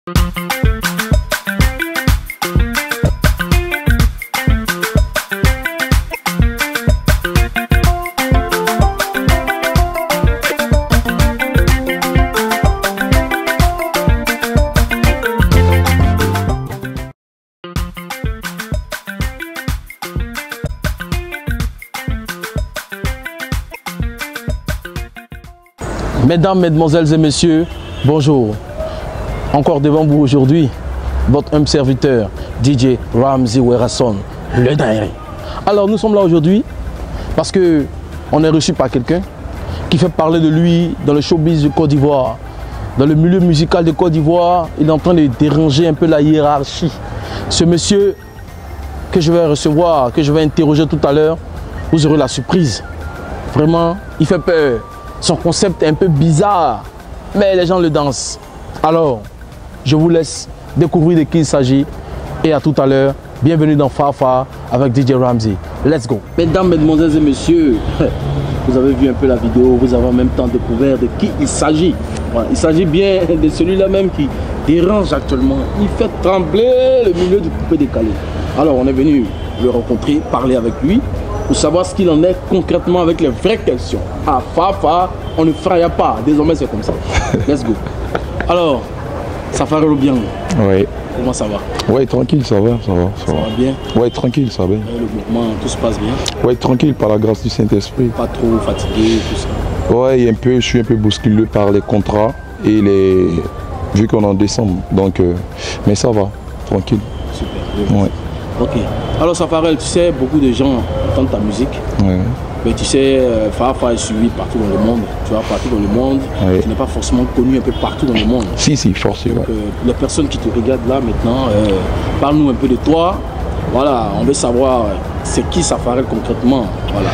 Mesdames, Mesdemoiselles et Messieurs, bonjour. Encore devant vous aujourd'hui, votre humble serviteur, DJ Ramzy Werason, le dingue. Alors nous sommes là aujourd'hui parce que on est reçu par quelqu'un qui fait parler de lui dans le showbiz de Côte d'Ivoire. Dans le milieu musical de Côte d'Ivoire, il est en train de déranger un peu la hiérarchie. Ce monsieur que je vais recevoir, que je vais interroger tout à l'heure, vous aurez la surprise. Vraiment, il fait peur. Son concept est un peu bizarre, mais les gens le dansent. Alors, je vous laisse découvrir de qui il s'agit. Et à tout à l'heure, bienvenue dans Fafa avec DJ Ramzy. Let's go. Mesdames, Mesdemoiselles et Messieurs, vous avez vu un peu la vidéo, vous avez en même temps découvert de qui il s'agit. Voilà, il s'agit bien de celui-là même qui dérange actuellement. Il fait trembler le milieu du coupé décalé. Alors, on est venu le rencontrer, parler avec lui, pour savoir ce qu'il en est concrètement avec les vraies questions. À Fafa, on ne fraya pas. Désormais, c'est comme ça. Let's go. Alors, Safarel Obiang. Oui. Comment ça va? Oui, tranquille, ça va. Ça va bien? Oui, tranquille, ça va. Le mouvement, tout se passe bien? Oui, tranquille, par la grâce du Saint-Esprit. Pas trop fatigué, tout ça? Oui, je suis un peu bousculé par les contrats et vu qu'on est en décembre. Donc, mais ça va, tranquille. Super. Ouais. Ok. Alors Safarel, tu sais, beaucoup de gens entendent ta musique. Ouais. Mais tu sais, Fafa est suivi partout dans le monde. Tu vois, partout dans le monde. Ouais. Tu n'es pas forcément connu un peu partout dans le monde. Si, forcément. Donc, les personnes qui te regardent là maintenant, parle-nous un peu de toi. Voilà, on veut savoir c'est qui Safarel concrètement. Voilà.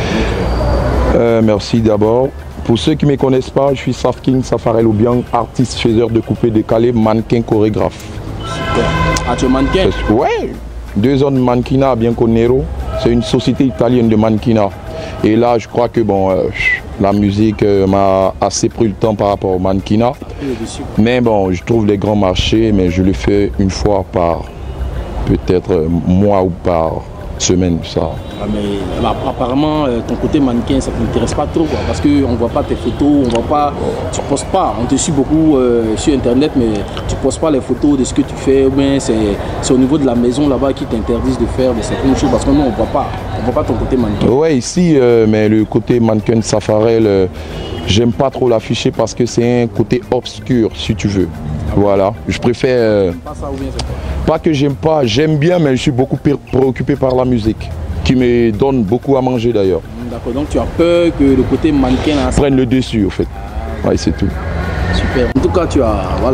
Donc, merci d'abord. Pour ceux qui ne me connaissent pas, je suis Safking Safarel Obiang, artiste faiseur de coupé décalé, mannequin, chorégraphe. Super. Ah, tu es mannequin? Ouais. 2 ans de mannequinat à Bianconero. C'est une société italienne de mannequinat. Et là, je crois que bon, la musique m'a assez pris le temps par rapport au mannequinat. Mais bon, je trouve les grands marchés, mais je le fais une fois par peut-être mois ou par semaine, ça. Ah, mais apparemment, ton côté mannequin, ça ne t'intéresse pas trop, quoi, parce qu'on ne voit pas tes photos, on voit pas, tu ne postes pas. On te suit beaucoup sur Internet, mais tu ne postes pas les photos de ce que tu fais. Ou bien c'est au niveau de la maison là-bas qui t'interdisent de faire de certaines choses, parce que nous, on ne voit pas ton côté mannequin. Oui, ici, mais le côté mannequin de Safarel, j'aime pas trop l'afficher parce que c'est un côté obscur, si tu veux. Voilà, je préfère... Pas ça ou bien c'est quoi? Pas que j'aime pas, j'aime bien, mais je suis beaucoup préoccupé par la musique, qui me donne beaucoup à manger d'ailleurs. D'accord, donc tu as peur que le côté mannequin prenne le dessus, au fait. Oui, c'est tout. Super. En tout cas, tu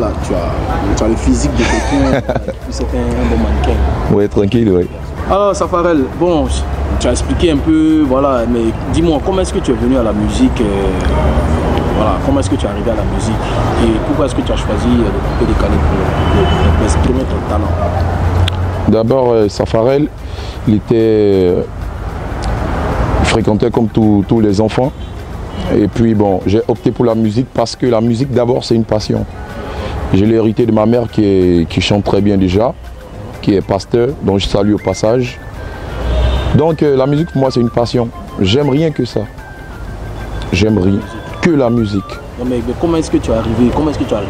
as le physique de quelqu'un qui c'est un bon mannequin. Oui, tranquille, oui. Alors, Safarel, bon, tu as expliqué un peu, voilà, mais dis-moi, comment est-ce que tu es venu à la musique voilà, comment est-ce que tu es arrivé à la musique et pourquoi est-ce que tu as choisi le coupé décalé pour exprimer ton talent? D'abord, Safarel, il fréquentait comme tous les enfants. Et puis bon, j'ai opté pour la musique parce que la musique d'abord c'est une passion. Je l'ai hérité de ma mère qui chante très bien déjà, qui est pasteur, donc je salue au passage. Donc la musique pour moi c'est une passion. J'aime rien que ça. J'aime rien que la musique. Non, mais comment est-ce que tu es arrivé? Comment est-ce que tu es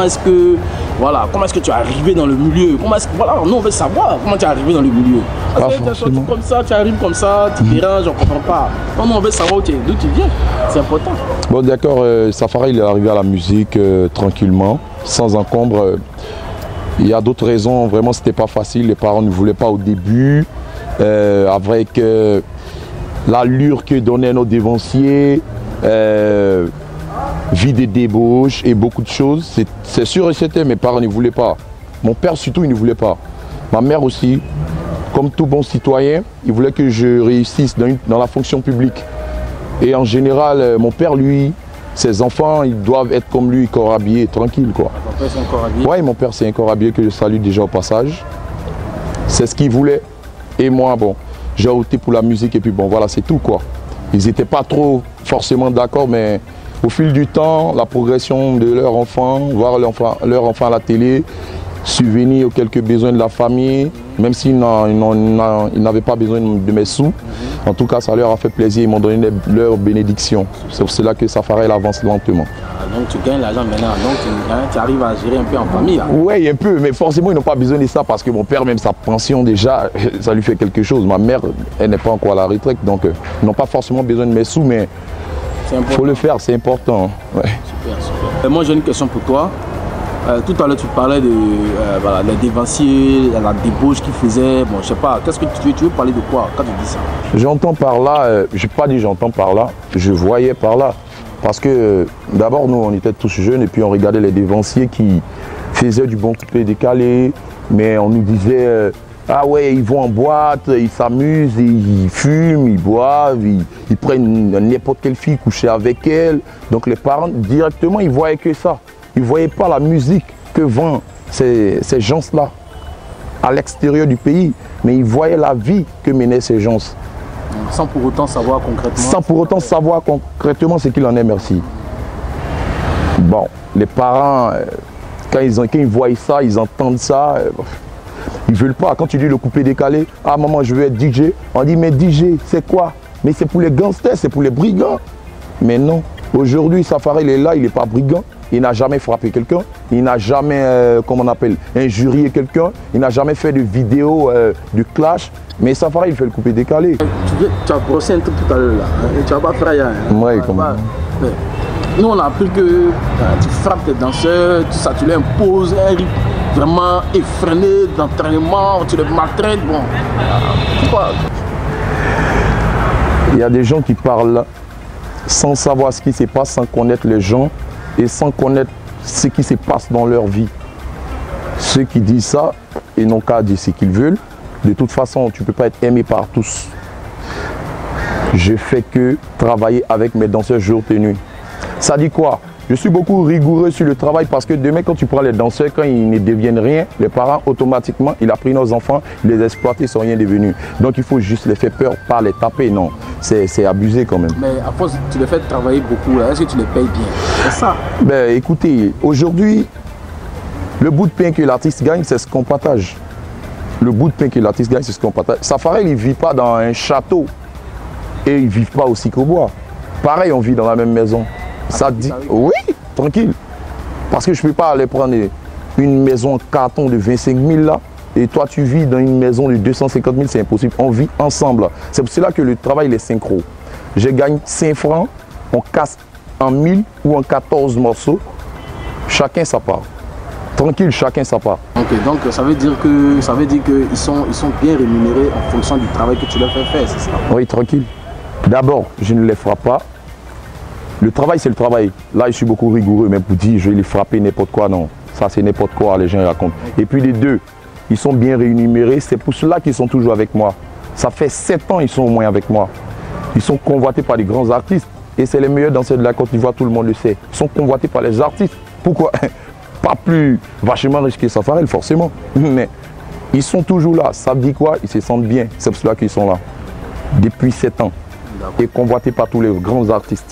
arrivé dans le milieu? Voilà, nous on veut savoir comment tu es arrivé dans le milieu. Parce que tu es sorti comme ça, tu arrives comme ça, tu déranges, on ne comprend pas. Non, on veut savoir d'où tu viens. C'est important. Bon d'accord, Safarel il est arrivé à la musique tranquillement, sans encombre. Il y a d'autres raisons, vraiment c'était pas facile, les parents ne voulaient pas au début, avec l'allure que donnaient nos dévanciers, vie de débauche et beaucoup de choses. C'est sûr et certain, mes parents ne voulaient pas. Mon père surtout, il ne voulait pas. Ma mère aussi, comme tout bon citoyen, il voulait que je réussisse dans la fonction publique. Et en général, mon père, lui, ses enfants, ils doivent être comme lui, corps habillé, tranquille, quoi. Ton père, c'est un corps habillé? Oui, mon père, c'est un corps habillé que je salue déjà au passage. C'est ce qu'il voulait. Et moi, bon, j'ai opté pour la musique et puis bon, voilà, c'est tout, quoi. Ils n'étaient pas trop forcément d'accord, mais au fil du temps, la progression de leur enfant, voir leur enfant à la télé, subvenir aux quelques besoins de la famille, même s'ils n'avaient pas besoin de mes sous. En tout cas, ça leur a fait plaisir, ils m'ont donné leur bénédiction. C'est pour cela que Safarel avance lentement. Donc tu gagnes l'argent maintenant, donc tu arrives à gérer un peu en famille. Oui, un peu, mais forcément ils n'ont pas besoin de ça parce que mon père, même sa pension déjà, ça lui fait quelque chose. Ma mère, elle n'est pas encore à la retraite, donc ils n'ont pas forcément besoin de mes sous, mais il faut le faire, c'est important. Ouais. Super, super. Et moi j'ai une question pour toi. Tout à l'heure tu parlais de voilà, les dévanciers, la débauche qu'ils faisaient. Bon, je sais pas, qu'est-ce que tu veux parler de quoi quand tu dis ça? J'entends par là, je n'ai pas dit j'entends par là, je voyais par là. Parce que d'abord nous on était tous jeunes et puis on regardait les dévanciers qui faisaient du bon coupé décalé, mais on nous disait ah ouais, ils vont en boîte, ils s'amusent, ils fument, ils boivent, ils prennent n'importe quelle fille coucher avec elle. Donc les parents directement ils voyaient que ça. Ils ne voyaient pas la musique que vendent ces gens-là à l'extérieur du pays, mais ils voyaient la vie que menaient ces gens. Sans pour autant savoir concrètement. Sans pour autant savoir concrètement ce qu'il en est, merci. Bon, les parents, quand ils voient ça, ils entendent ça, ils ne veulent pas. Quand tu dis le coupé décalé, ah maman, je veux être DJ, on dit mais DJ, c'est quoi? Mais c'est pour les gangsters, c'est pour les brigands. Mais non, aujourd'hui, Safarel est là, il n'est pas brigand. Il n'a jamais frappé quelqu'un, il n'a jamais, comment on appelle, injurié quelqu'un, il n'a jamais fait de vidéo de clash. Mais Safarel, il fait le coupé décalé. Tu as brossé un truc tout à l'heure là, tu vas pas frayé. Oui, comment? Nous on a appris que tu frappes tes danseurs, tout ça, tu leur imposes un rythme vraiment effréné d'entraînement, tu les maltraites, bon. Pourquoi? Il y a des gens qui parlent sans savoir ce qui se passe, sans connaître les gens et sans connaître ce qui se passe dans leur vie. Ceux qui disent ça, ils n'ont qu'à dire ce qu'ils veulent. De toute façon, tu ne peux pas être aimé par tous. Je fais que travailler avec mes danseurs jour et nuit. Ça dit quoi? Je suis beaucoup rigoureux sur le travail parce que demain, quand tu prends les danseurs, quand ils ne deviennent rien, les parents, automatiquement, il a pris nos enfants, les exploiter, ils sont rien devenus. Donc il faut juste les faire peur, pas les taper, non. C'est abusé quand même. Mais à force, tu les fais travailler beaucoup, est-ce que tu les payes bien? C'est ça? Ben écoutez, aujourd'hui, le bout de pain que l'artiste gagne, c'est ce qu'on partage. Le bout de pain que l'artiste gagne, c'est ce qu'on partage. Safarel, il ne vit pas dans un château et ils ne vivent pas au Sicrobois. Pareil, on vit dans la même maison. Ça dit, oui, tranquille. Parce que je ne peux pas aller prendre une maison en carton de 25 000 là et toi tu vis dans une maison de 250 000, c'est impossible. On vit ensemble. C'est pour cela que le travail est synchro. Je gagne 5 francs, on casse en 1000 ou en 14 morceaux. Chacun sa part. Tranquille, chacun sa part. Ok, donc ça veut dire qu'ils sont bien rémunérés en fonction du travail que tu leur fais faire, c'est ça? Oui, tranquille. D'abord, je ne les frappe pas. Le travail, c'est le travail. Là, je suis beaucoup rigoureux, mais pour dire je vais les frapper n'importe quoi, non. Ça, c'est n'importe quoi, les gens racontent. Et puis les deux, ils sont bien rémunérés. C'est pour cela qu'ils sont toujours avec moi. Ça fait 7 ans qu'ils sont au moins avec moi. Ils sont convoités par des grands artistes. Et c'est les meilleurs danseurs de la Côte d'Ivoire, tout le monde le sait. Ils sont convoités par les artistes. Pourquoi? Pas plus vachement riches que Safarel, forcément. Mais ils sont toujours là. Ça dit quoi? Ils se sentent bien. C'est pour cela qu'ils sont là. Depuis 7 ans. Et convoités par tous les grands artistes.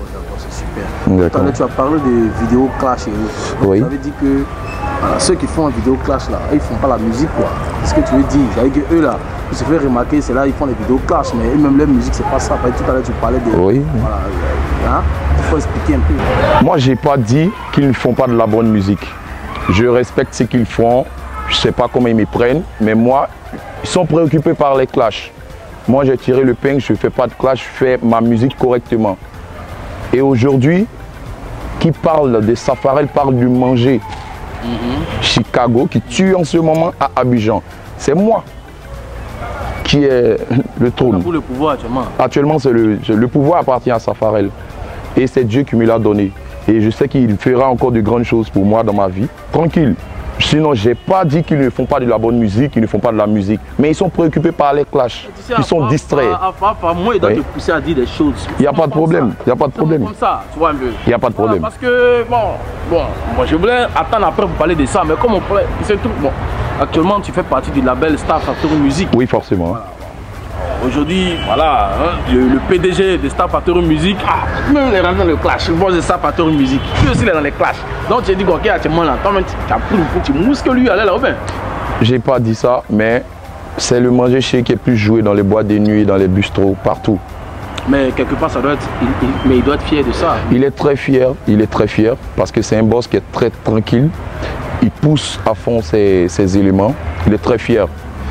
Tout à l'heure, tu as parlé de vidéos clash. Oui. Ça veut dire que voilà, ceux qui font une vidéo clash là, ils font pas la musique quoi. C'est ce que tu veux dire. C'est-à-dire qu'eux là, ils se font remarquer, c'est là ils font les vidéos clash, mais eux-mêmes leur musique c'est pas ça. Tout à l'heure tu parlais de. Oui. Voilà, hein? Il faut expliquer un peu. Moi j'ai pas dit qu'ils ne font pas de la bonne musique. Je respecte ce qu'ils font. Je sais pas comment ils me prennent, mais moi, ils sont préoccupés par les clashs. Moi j'ai tiré le peigne, je fais pas de clash, je fais ma musique correctement. Et aujourd'hui, qui parle de Safarel parle du manger. Chicago, qui tue en ce moment à Abidjan. C'est moi qui est le trône. Pour le pouvoir actuellement. Actuellement, le pouvoir appartient à Safarel. Et c'est Dieu qui me l'a donné. Et je sais qu'il fera encore de grandes choses pour moi dans ma vie. Tranquille. Sinon, je n'ai pas dit qu'ils ne font pas de la bonne musique, qu'ils ne font pas de la musique. Mais ils sont préoccupés par les clashs. Ils sont distraits. Moi, il doit te pousser à dire des choses. Il n'y a pas de problème. Il n'y a pas de problème. Comme ça, tu vois un peu. Il n'y a pas de problème. Parce que, moi, je voulais attendre après pour parler de ça. Mais comme on pourrait, c'est tout. Bon, actuellement, tu fais partie du label Star Factory Music. Oui, forcément. Voilà. aujourd'hui, voilà, hein, le PDG de Star Factory Music, même il est rentré dans le clash, le boss de Star Factory Music, lui aussi il est dans les clashs. Donc tu as dit, ok, actuellement là, toi-même tu as pris le coup, tu mousques lui, allez là, ou bien? J'ai pas dit ça, mais c'est le manger chez qui est plus joué dans les boîtes de nuit, dans les bistros, partout. Mais quelque part, ça doit être, mais il doit être fier de ça. Il est très fier parce que c'est un boss qui est très tranquille. Il pousse à fond ses éléments. Il est très fier.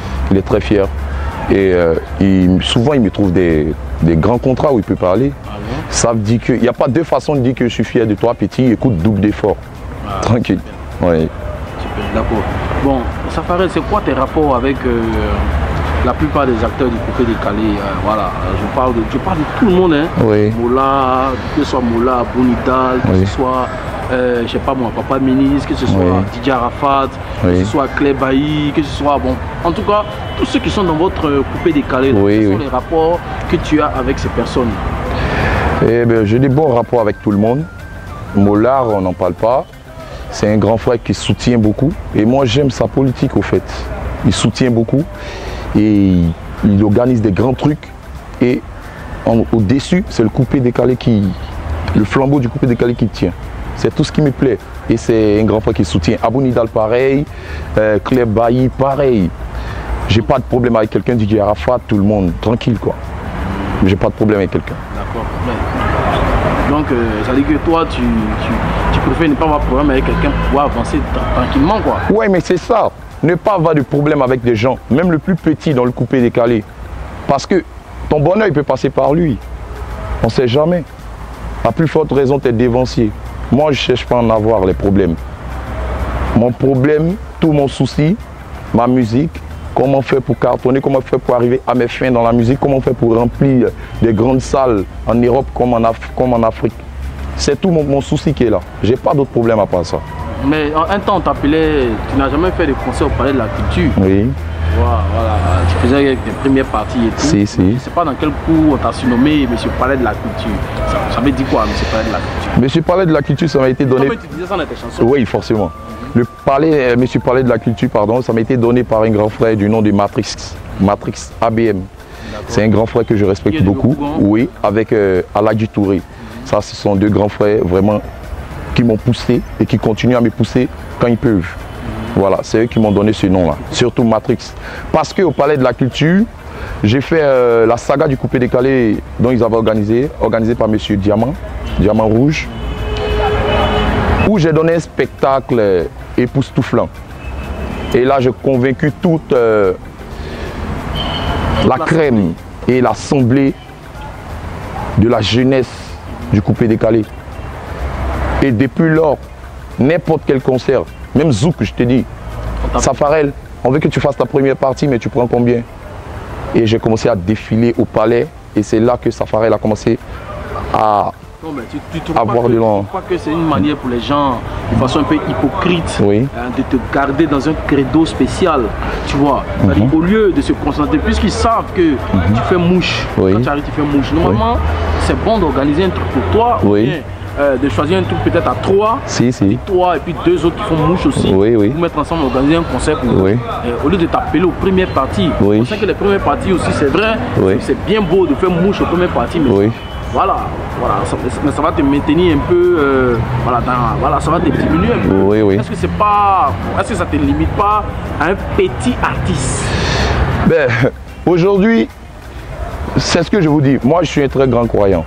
Et souvent, il me trouve des grands contrats où il peut parler. Ça veut dire qu'il n'y a pas deux façons de dire que je suis fier de toi, petit. Écoute, double d'effort. Tranquille. Oui. D'accord. Bon, Safarel, c'est quoi tes rapports avec la plupart des acteurs du coupé décalé? Voilà, je parle de tout le monde, hein. Oui. Moula, que ce soit Moula, Bonidal, que ce soit, je sais pas moi, Papa Ministre, que ce soit DJ Arafat, que ce soit Clay Bailly, que ce soit, bon, en tout cas, tous ceux qui sont dans votre coupé décalé, quels sont les rapports que tu as avec ces personnes? Eh bien, j'ai des bons rapports avec tout le monde. Mollard, on n'en parle pas. C'est un grand frère qui soutient beaucoup. Et moi, j'aime sa politique, au fait. Il soutient beaucoup. Et il organise des grands trucs. Et au-dessus, c'est le coupé décalé le flambeau du coupé décalé qui tient. C'est tout ce qui me plaît. Et c'est un grand frère qui soutient. Abou Nidal, pareil. Claire Bailly, pareil. J'ai pas de problème avec quelqu'un, DJ Arafat, tout le monde, tranquille, quoi. J'ai pas de problème avec quelqu'un. D'accord. Donc, ça veut dire que toi, tu préfères ne pas avoir de problème avec quelqu'un pour pouvoir avancer tranquillement, quoi. Ouais, mais c'est ça. Ne pas avoir de problème avec des gens, même le plus petit dans le coupé décalé. Parce que ton bonheur, il peut passer par lui. On ne sait jamais. À plus forte raison, tu es dévancier. Moi, je ne cherche pas à en avoir les problèmes. Mon problème, tout mon souci, ma musique, comment faire pour cartonner, comment faire pour arriver à mes fins dans la musique, comment faire pour remplir des grandes salles en Europe comme en Afrique. C'est tout mon souci qui est là. Je n'ai pas d'autre problème à part ça. Mais un temps, on t'appelait, tu n'as jamais fait de concert au Palais de la Culture. Oui. Voilà, tu faisais avec des premières parties et tout. Si. Je ne sais pas dans quel coup on t'a surnommé Monsieur Palais de la Culture. Ça veut dire quoi, Monsieur Palais de la Culture? Monsieur Palais de la Culture, ça m'a été donné... Comment tu disais ça dans tes chansons? Oui, forcément. Le palais, Monsieur Palais de la Culture, pardon, ça m'a été donné par un grand frère du nom de Matrix ABM. C'est un grand frère que je respecte beaucoup. Oui, avec Aladji Touré. Ça, ce sont deux grands frères vraiment qui m'ont poussé et qui continuent à me pousser quand ils peuvent. Voilà, c'est eux qui m'ont donné ce nom-là, surtout Matrix. Parce qu'au Palais de la Culture, j'ai fait la saga du coupé décalé dont ils avaient organisé par Monsieur Diamant Rouge, où j'ai donné un spectacle époustouflant. Et là, j'ai convaincu toute la crème et l'assemblée de la jeunesse du coupé décalé. Et depuis lors, n'importe quel concert, même Zouk, je te dis, Safarel, on veut que tu fasses ta première partie, mais tu prends combien? Et j'ai commencé à défiler au palais, et c'est là que Safarel a commencé à avoir de l'an. Je crois que c'est une manière pour les gens, de façon un peu hypocrite, de te garder dans un credo spécial, tu vois. Au lieu de se concentrer, puisqu'ils savent que tu fais mouche, quand tu arrives, tu fais mouche. Normalement, c'est bon d'organiser un truc pour toi, de choisir un truc peut-être à 3, toi et puis 2 autres qui font mouche aussi, pour mettre ensemble, organiser un concert pour au lieu de t'appeler aux premières parties. On sait que les premières parties aussi, c'est vrai, c'est bien beau de faire mouche aux premières parties, mais voilà, ça va te maintenir un peu, ça va te diminuer un peu. Est-ce que ça te limite pas à un petit artiste? Ben, aujourd'hui, c'est ce que je vous dis, moi je suis un très grand croyant.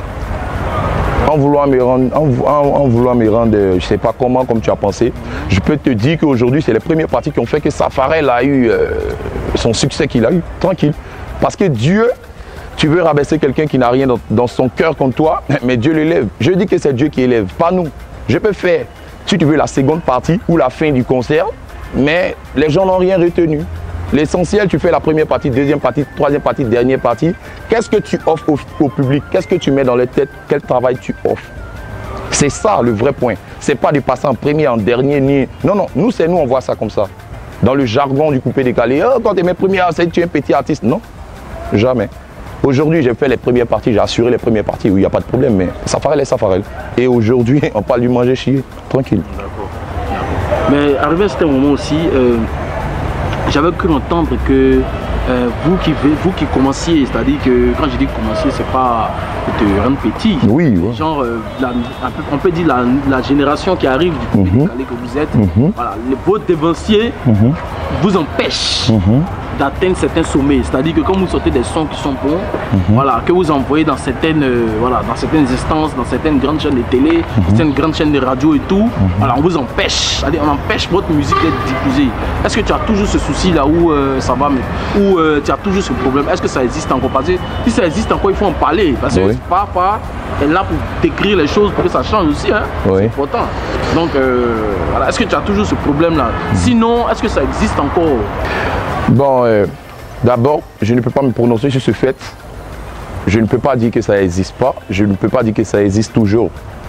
En vouloir me rendre, je ne sais pas comment, comme tu as pensé, je peux te dire qu'aujourd'hui, c'est les premières parties qui ont fait que Safarel a eu son succès qu'il a eu, tranquille. Parce que Dieu, tu veux rabaisser quelqu'un qui n'a rien dans son cœur contre toi, mais Dieu l'élève. Je dis que c'est Dieu qui élève, pas nous. Je peux faire, si tu veux, la seconde partie ou la fin du concert, mais les gens n'ont rien retenu. L'essentiel, tu fais la première partie, deuxième partie, troisième partie, dernière partie. Qu'est-ce que tu offres au public? Qu'est-ce que tu mets dans les têtes? Quel travail tu offres? C'est ça le vrai point. C'est pas de passer en premier, en dernier, ni... Non, nous, on voit ça comme ça. Dans le jargon du coupé décalé, oh, quand tu es mes premières, tu es un petit artiste. Non, jamais. Aujourd'hui, j'ai fait les premières parties, j'ai assuré les premières parties, où il n'y a pas de problème, mais Safarel est Safarel. Et aujourd'hui, on parle du manger chier, tranquille. D'accord. Mais arrivé à ce moment aussi, j'avais cru entendre que vous qui commenciez, c'est-à-dire que quand je dis commencier, c'est pas de rendre petit. Oui. Ouais. Genre, on peut dire la génération qui arrive du coupé décalé que vous êtes, voilà, vos dévanciers vous empêchent d'atteindre certains sommets. C'est-à-dire que quand vous sortez des sons qui sont bons, voilà, que vous envoyez dans certaines, dans certaines instances, dans certaines grandes chaînes de télé, certaines grandes chaînes de radio et tout, voilà, on vous empêche. C'est-à-dire on empêche votre musique d'être diffusée. Est-ce que tu as toujours ce souci-là où ça va, où tu as toujours ce problème? Est-ce que ça existe encore? Parce que si ça existe encore, il faut en parler. Parce que papa est là pour décrire les choses pour que ça change aussi. Hein? C'est important. Donc, voilà. Est-ce que tu as toujours ce problème-là? Sinon, est-ce que ça existe encore? Bon, d'abord, je ne peux pas me prononcer sur ce fait. Je ne peux pas dire que ça n'existe pas. Je ne peux pas dire que ça existe toujours.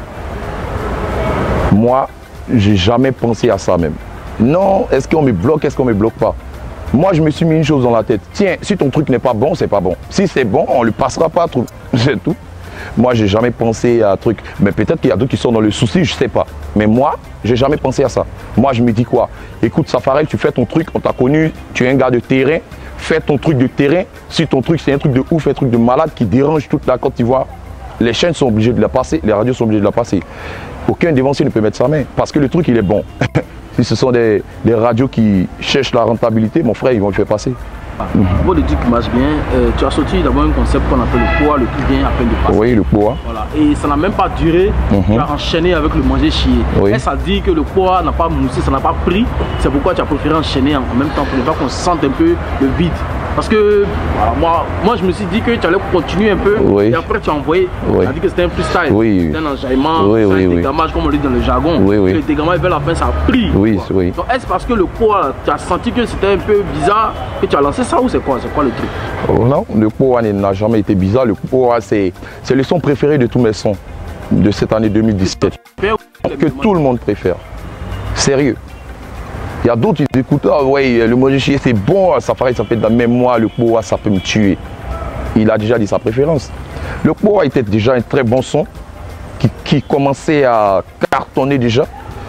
Moi, j'ai jamais pensé à ça même. Non, est-ce qu'on me bloque, est-ce qu'on me bloque pas? Moi, je me suis mis une chose dans la tête. Tiens, si ton truc n'est pas bon, c'est pas bon. Si c'est bon, on ne le passera pas. C'est tout. Moi, j'ai jamais pensé à un truc. Mais peut-être qu'il y a d'autres qui sont dans le souci, je sais pas. Mais moi, j'ai jamais pensé à ça. Moi, je me dis quoi? Écoute, Safarel, tu fais ton truc, on t'a connu, tu es un gars de terrain, fais ton truc de terrain. Si ton truc, c'est un truc de ouf, un truc de malade qui dérange toute la Côte d'Ivoire, les chaînes sont obligées de la passer, les radios sont obligées de la passer. Aucun dévancier ne peut mettre sa main parce que le truc, il est bon. Si ce sont des radios qui cherchent la rentabilité, mon frère, ils vont le faire passer. Pour le truc qui marche bien, tu as sorti d'abord un concept qu'on appelle le poids, le truc vient à peine de passer. Oui, le poids. Voilà. Et ça n'a même pas duré, tu as enchaîné avec le manger chier. Et ça dit que le poids n'a pas moussé, ça n'a pas pris. C'est pourquoi tu as préféré enchaîner en même temps pour ne pas qu'on sente un peu le vide. Parce que voilà, moi je me suis dit que tu allais continuer un peu et après tu as envoyé. Tu as dit que c'était un freestyle, c'était un enjaillement, un dégamage comme on dit dans le jargon. Le dégamage vers la fin ça a pris. Donc est-ce parce que le poids, tu as senti que c'était un peu bizarre que tu as lancé ça ou c'est quoi? C'est quoi le truc? Non, le poids n'a jamais été bizarre. Le poids c'est le son préféré de tous mes sons de cette année 2017. Que tout le monde préfère. Sérieux. Il y a d'autres qui écoutent, ah ouais, le manger chier c'est bon, Safarel ça fait de la même moi, le poids ça peut me tuer. Il a déjà dit sa préférence. Le poids était déjà un très bon son qui commençait à cartonner déjà.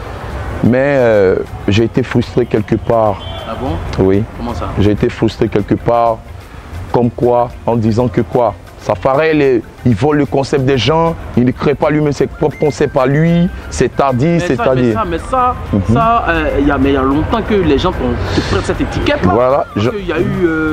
Mais j'ai été frustré quelque part. Ah bon? Oui. Comment ça? J'ai été frustré quelque part. Comme quoi? En disant que quoi? Safarel, il vole le concept des gens, il ne crée pas lui-même ses propres concepts à lui, c'est-à-dire, c'est-à-dire. Mais ça, il y a longtemps que les gens te prennent cette étiquette-là. Voilà. Parce qu'il y a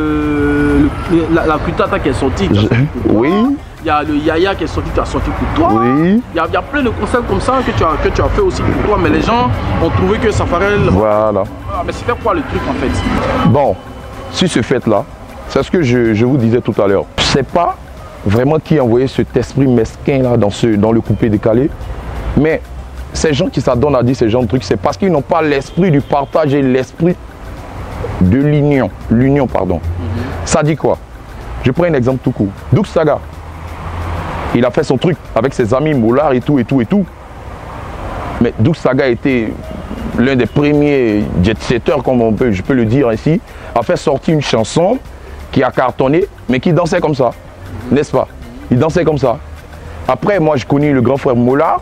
eu la Kutata qui est sortie. Oui. Il y a le Yaya qui est sorti, tu as sorti pour toi. Oui. Il y a plein de concepts comme ça que tu as fait aussi pour toi, mais les gens ont trouvé que Safarel. Voilà. Mais c'était quoi le truc en fait? Bon, si ce fait-là, c'est ce que je vous disais tout à l'heure. Je ne sais pas vraiment qui a envoyé cet esprit mesquin là dans le coupé décalé, mais ces gens qui s'adonnent à dire ce genre de trucs, c'est parce qu'ils n'ont pas l'esprit du partage et l'esprit de l'union, pardon. Ça dit quoi? Je prends un exemple tout court. Douk Saga, il a fait son truc avec ses amis Moulard et tout. Mais Douk Saga était l'un des premiers jet-setters, comme je peux le dire ainsi, a fait sortir une chanson qui a cartonné, mais qui dansait comme ça. N'est-ce pas? Il dansait comme ça. Après, moi, je connais le grand frère Moulard,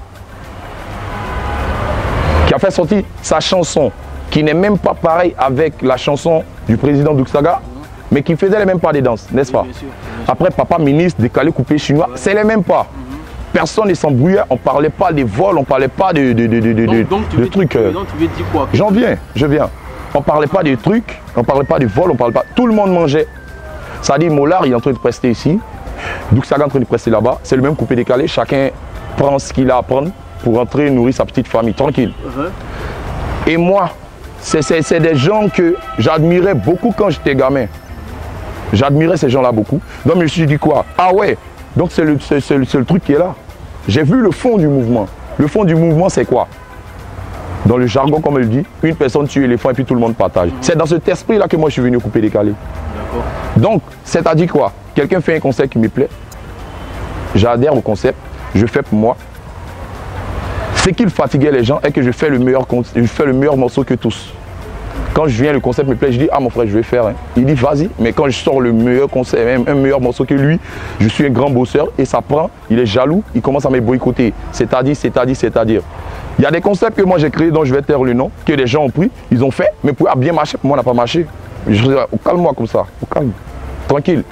qui a fait sortir sa chanson, qui n'est même pas pareil avec la chanson du président Douk Saga, mais qui faisait les mêmes pas des danses, n'est-ce pas? Bien sûr. Après, papa ministre, décalé, coupé chinois, c'est les mêmes pas. Personne ne s'embrouillait, on ne parlait pas des vols, on ne parlait pas de trucs. Donc tu veux dire quoi? Je viens. On ne parlait pas des trucs, on ne parlait pas de vols, on ne parlait pas. Tout le monde mangeait. Ça dit, Mollard, il est en train de prester ici. Douk Saga est en train de prester là-bas. C'est le même coupé décalé. Chacun prend ce qu'il a à prendre pour rentrer nourrir sa petite famille, tranquille. Et moi, c'est des gens que j'admirais beaucoup quand j'étais gamin. J'admirais ces gens-là beaucoup. Donc je me suis dit quoi? Ah ouais, donc c'est le truc qui est là. J'ai vu le fond du mouvement. Le fond du mouvement, c'est quoi? Dans le jargon, comme elle dit, une personne tue l'éléphant et puis tout le monde partage. C'est dans cet esprit-là que moi je suis venu couper décalé. Donc, c'est-à-dire quoi? Quelqu'un fait un concept qui me plaît, j'adhère au concept, je fais pour moi. Ce qui fatiguait les gens est que je fais le meilleur morceau que tous. Quand je viens, le concept me plaît, je dis, ah mon frère, je vais faire. Hein. Il dit, vas-y. Mais quand je sors le meilleur concept, même un meilleur morceau que lui, je suis un grand bosseur et ça prend, il est jaloux, il commence à me boycotter. C'est-à-dire. Il y a des concepts que moi j'ai créés dont je vais taire le nom, que les gens ont pris, ils ont fait, mais pour bien marcher, pour moi, on n'a pas marché. Je dis, calme-moi comme ça, calme, tranquille.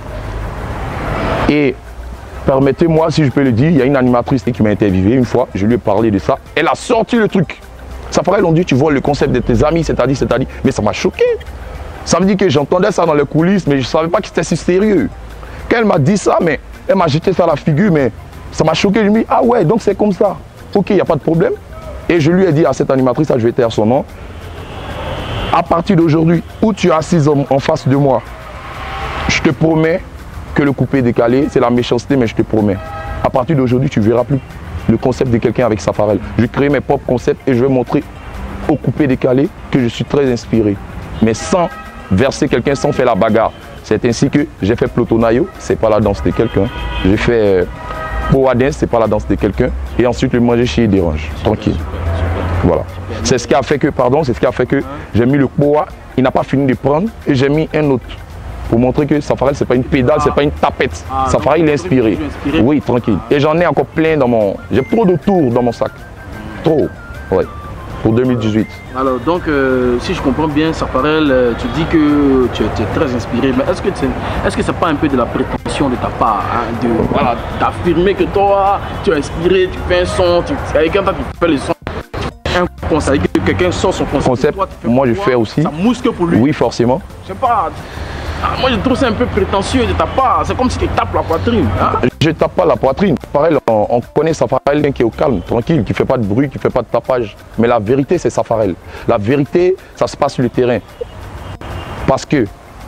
Et permettez-moi, si je peux le dire, il y a une animatrice qui m'a interviewé une fois, je lui ai parlé de ça, elle a sorti le truc. Safarel, on dit, tu vois le concept de tes amis, c'est-à-dire, mais ça m'a choqué. Ça veut dire que j'entendais ça dans les coulisses, mais je ne savais pas que c'était si sérieux. Quand elle m'a dit ça, mais elle m'a jeté ça à la figure, mais ça m'a choqué. Je me dis, ah ouais, donc c'est comme ça. Ok, il n'y a pas de problème. Et je lui ai dit à cette animatrice, je vais taire son nom, à partir d'aujourd'hui, où tu es assise en face de moi, je te promets que le coupé décalé, c'est la méchanceté, mais je te promets. À partir d'aujourd'hui, tu ne verras plus le concept de quelqu'un avec Safarel. Je crée mes propres concepts et je vais montrer au coupé décalé que je suis très inspiré. Mais sans verser quelqu'un, sans faire la bagarre. C'est ainsi que j'ai fait Plotonayo, c'est pas la danse de quelqu'un. J'ai fait Poa Dance, c'est pas la danse de quelqu'un. Et ensuite le manger chez dérange, tranquille. Voilà. C'est ce qui a fait que, j'ai mis le Poa, il n'a pas fini de prendre et j'ai mis un autre. Pour montrer que Safarel, c'est pas une pédale, c'est pas une tapette. Safarel, il est inspiré. Oui, tranquille. Et j'en ai encore plein dans mon... J'ai trop de tours dans mon sac. Trop, ouais. Pour 2018. Alors donc, si je comprends bien, Safarel, tu dis que tu es très inspiré, mais est-ce que c'est pas un peu de la prétention de ta part, hein, d'affirmer que toi, tu es inspiré, tu fais un son, quelqu'un qui fait le son, un concept, que quelqu'un sort son concept. Toi, moi je fais aussi. Ça mousque pour lui. Oui, forcément. Je sais pas. Moi je trouve ça un peu prétentieux de ta part, c'est comme si tu tapes la poitrine. Hein? Je tape pas la poitrine. Pareil, on connaît Safarel qui est au calme, tranquille, qui ne fait pas de bruit, qui ne fait pas de tapage. Mais la vérité, c'est Safarel. La vérité, ça se passe sur le terrain. Parce que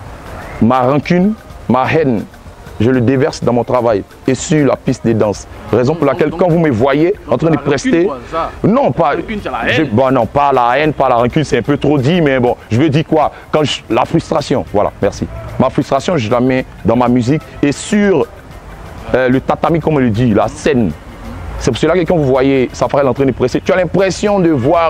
ma rancune, ma haine, je le déverse dans mon travail et sur la piste des danses. Raison pour laquelle, quand vous me voyez en train de prester... Non, pas... non, pas la haine, pas la rancune, c'est un peu trop dit, mais bon, je veux dire quoi? La frustration, voilà, merci. Ma frustration, je la mets dans ma musique et sur le tatami, comme on le dit, la scène. C'est pour cela que quand vous voyez Safarel en train de presser, tu as l'impression de voir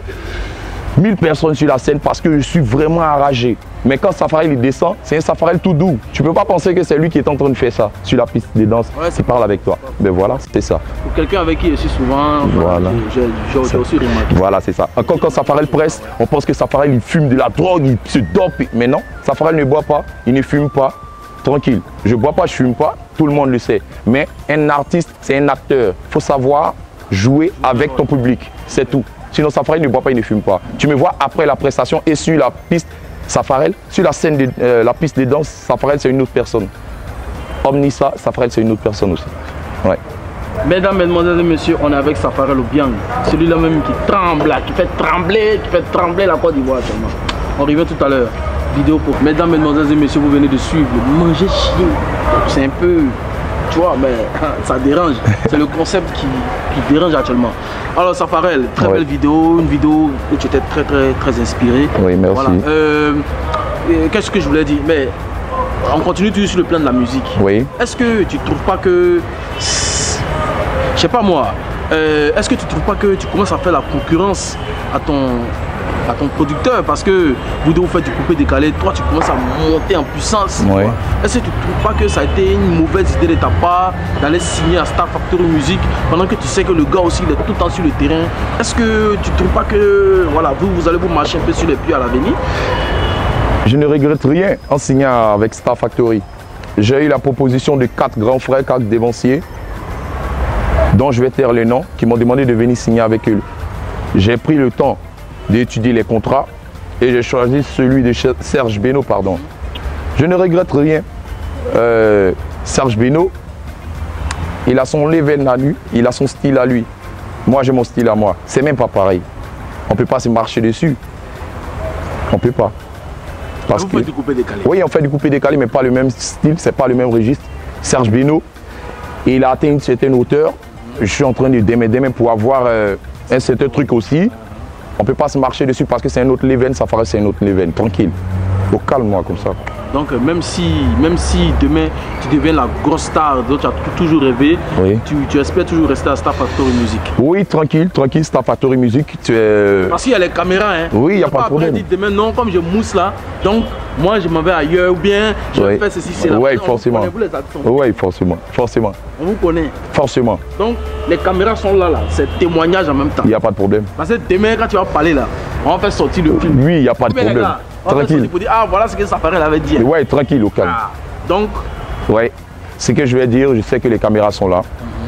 1000 personnes sur la scène parce que je suis vraiment enragé. Mais quand Safarel il descend, c'est un Safarel tout doux. Tu ne peux pas penser que c'est lui qui est en train de faire ça sur la piste de danse, qui parle avec toi. Mais voilà, c'est ça. Pour quelqu'un avec qui je suis souvent, voilà. J'ai aussi remarqué. Voilà, c'est ça. Quand Safarel presse, on pense que Safarel il fume de la drogue, il se dope. Mais non, Safarel ne boit pas, il ne fume pas. Tranquille, je ne bois pas, je ne fume pas, tout le monde le sait. Mais un artiste, c'est un acteur. Il faut savoir jouer avec ton public, c'est tout. Sinon, Safarel ne boit pas, il ne fume pas. Tu me vois après la prestation et sur la piste, Safarel, sur la scène de la piste de danse, Safarel, c'est une autre personne. Omnissa, Safarel, c'est une autre personne aussi. Ouais. Mesdames, mesdemoiselles et messieurs, on est avec Safarel Obiang. Celui-là même qui tremble, qui fait trembler la Côte d'Ivoire actuellement. On revient tout à l'heure. Vidéo pour mesdames, mesdemoiselles et messieurs, vous venez de suivre le manger chier. C'est un peu, tu vois, mais ça dérange. C'est le concept qui dérange actuellement. Alors Safarel, très belle vidéo, une vidéo où tu étais très inspiré. Oui, merci. Voilà. Qu'est-ce que je voulais dire? Mais on continue toujours sur le plan de la musique. Oui. Est-ce que tu trouves pas que, je sais pas moi, est-ce que tu trouves pas que tu commences à faire la concurrence à ton producteur, parce que vous devez faire du coupé décalé, toi tu commences à monter en puissance. Ouais. Est-ce que tu ne trouves pas que ça a été une mauvaise idée de ta part d'aller signer à Star Factory Music pendant que tu sais que le gars aussi il est tout le temps sur le terrain? Est-ce que tu ne trouves pas que voilà, vous allez vous marcher un peu sur les pieds à l'avenir? Je ne regrette rien en signant avec Star Factory. J'ai eu la proposition de 4 grands frères, 4 dévanciers, dont je vais taire les noms, qui m'ont demandé de venir signer avec eux. J'ai pris le temps d'étudier les contrats et j'ai choisi celui de Serge Beno, pardon. Je ne regrette rien. Serge Beno, il a son level à lui, il a son style à lui. Moi, j'ai mon style à moi. C'est même pas pareil. On ne peut pas se marcher dessus. On ne peut pas. Parce que vous faites du coupé décalé. Oui, on fait du coupé décalé, mais pas le même style, c'est pas le même registre. Serge Beno, il a atteint une certaine hauteur. Je suis en train de démêler pour avoir un certain truc aussi. On ne peut pas se marcher dessus parce que c'est un autre level, ça fera c'est un autre level, tranquille. Au calme-moi comme ça. Donc même si demain tu deviens la grosse star dont tu as toujours rêvé, oui. tu espères toujours rester à Star Factory Music. Oui, tranquille, Star Factory Music. Parce qu'il y a les caméras, hein. Oui, il n'y a pas de problème. Dire demain, non, comme je mousse là, donc moi je m'en vais ailleurs ou bien je vais faire ceci, c'est là. Oui, forcément. Oui, forcément. On vous connaît. Forcément. Donc les caméras sont là, c'est témoignage en même temps. Il n'y a pas de problème. Parce que demain quand tu vas parler là, on va faire sortir le film. Oui, il n'y a pas de problème. Tranquille. Pour dire, ah, voilà ce que Safarel avait dit. Ouais, tranquille, au calme. Ah, donc, Ouais, ce que je vais dire, je sais que les caméras sont là.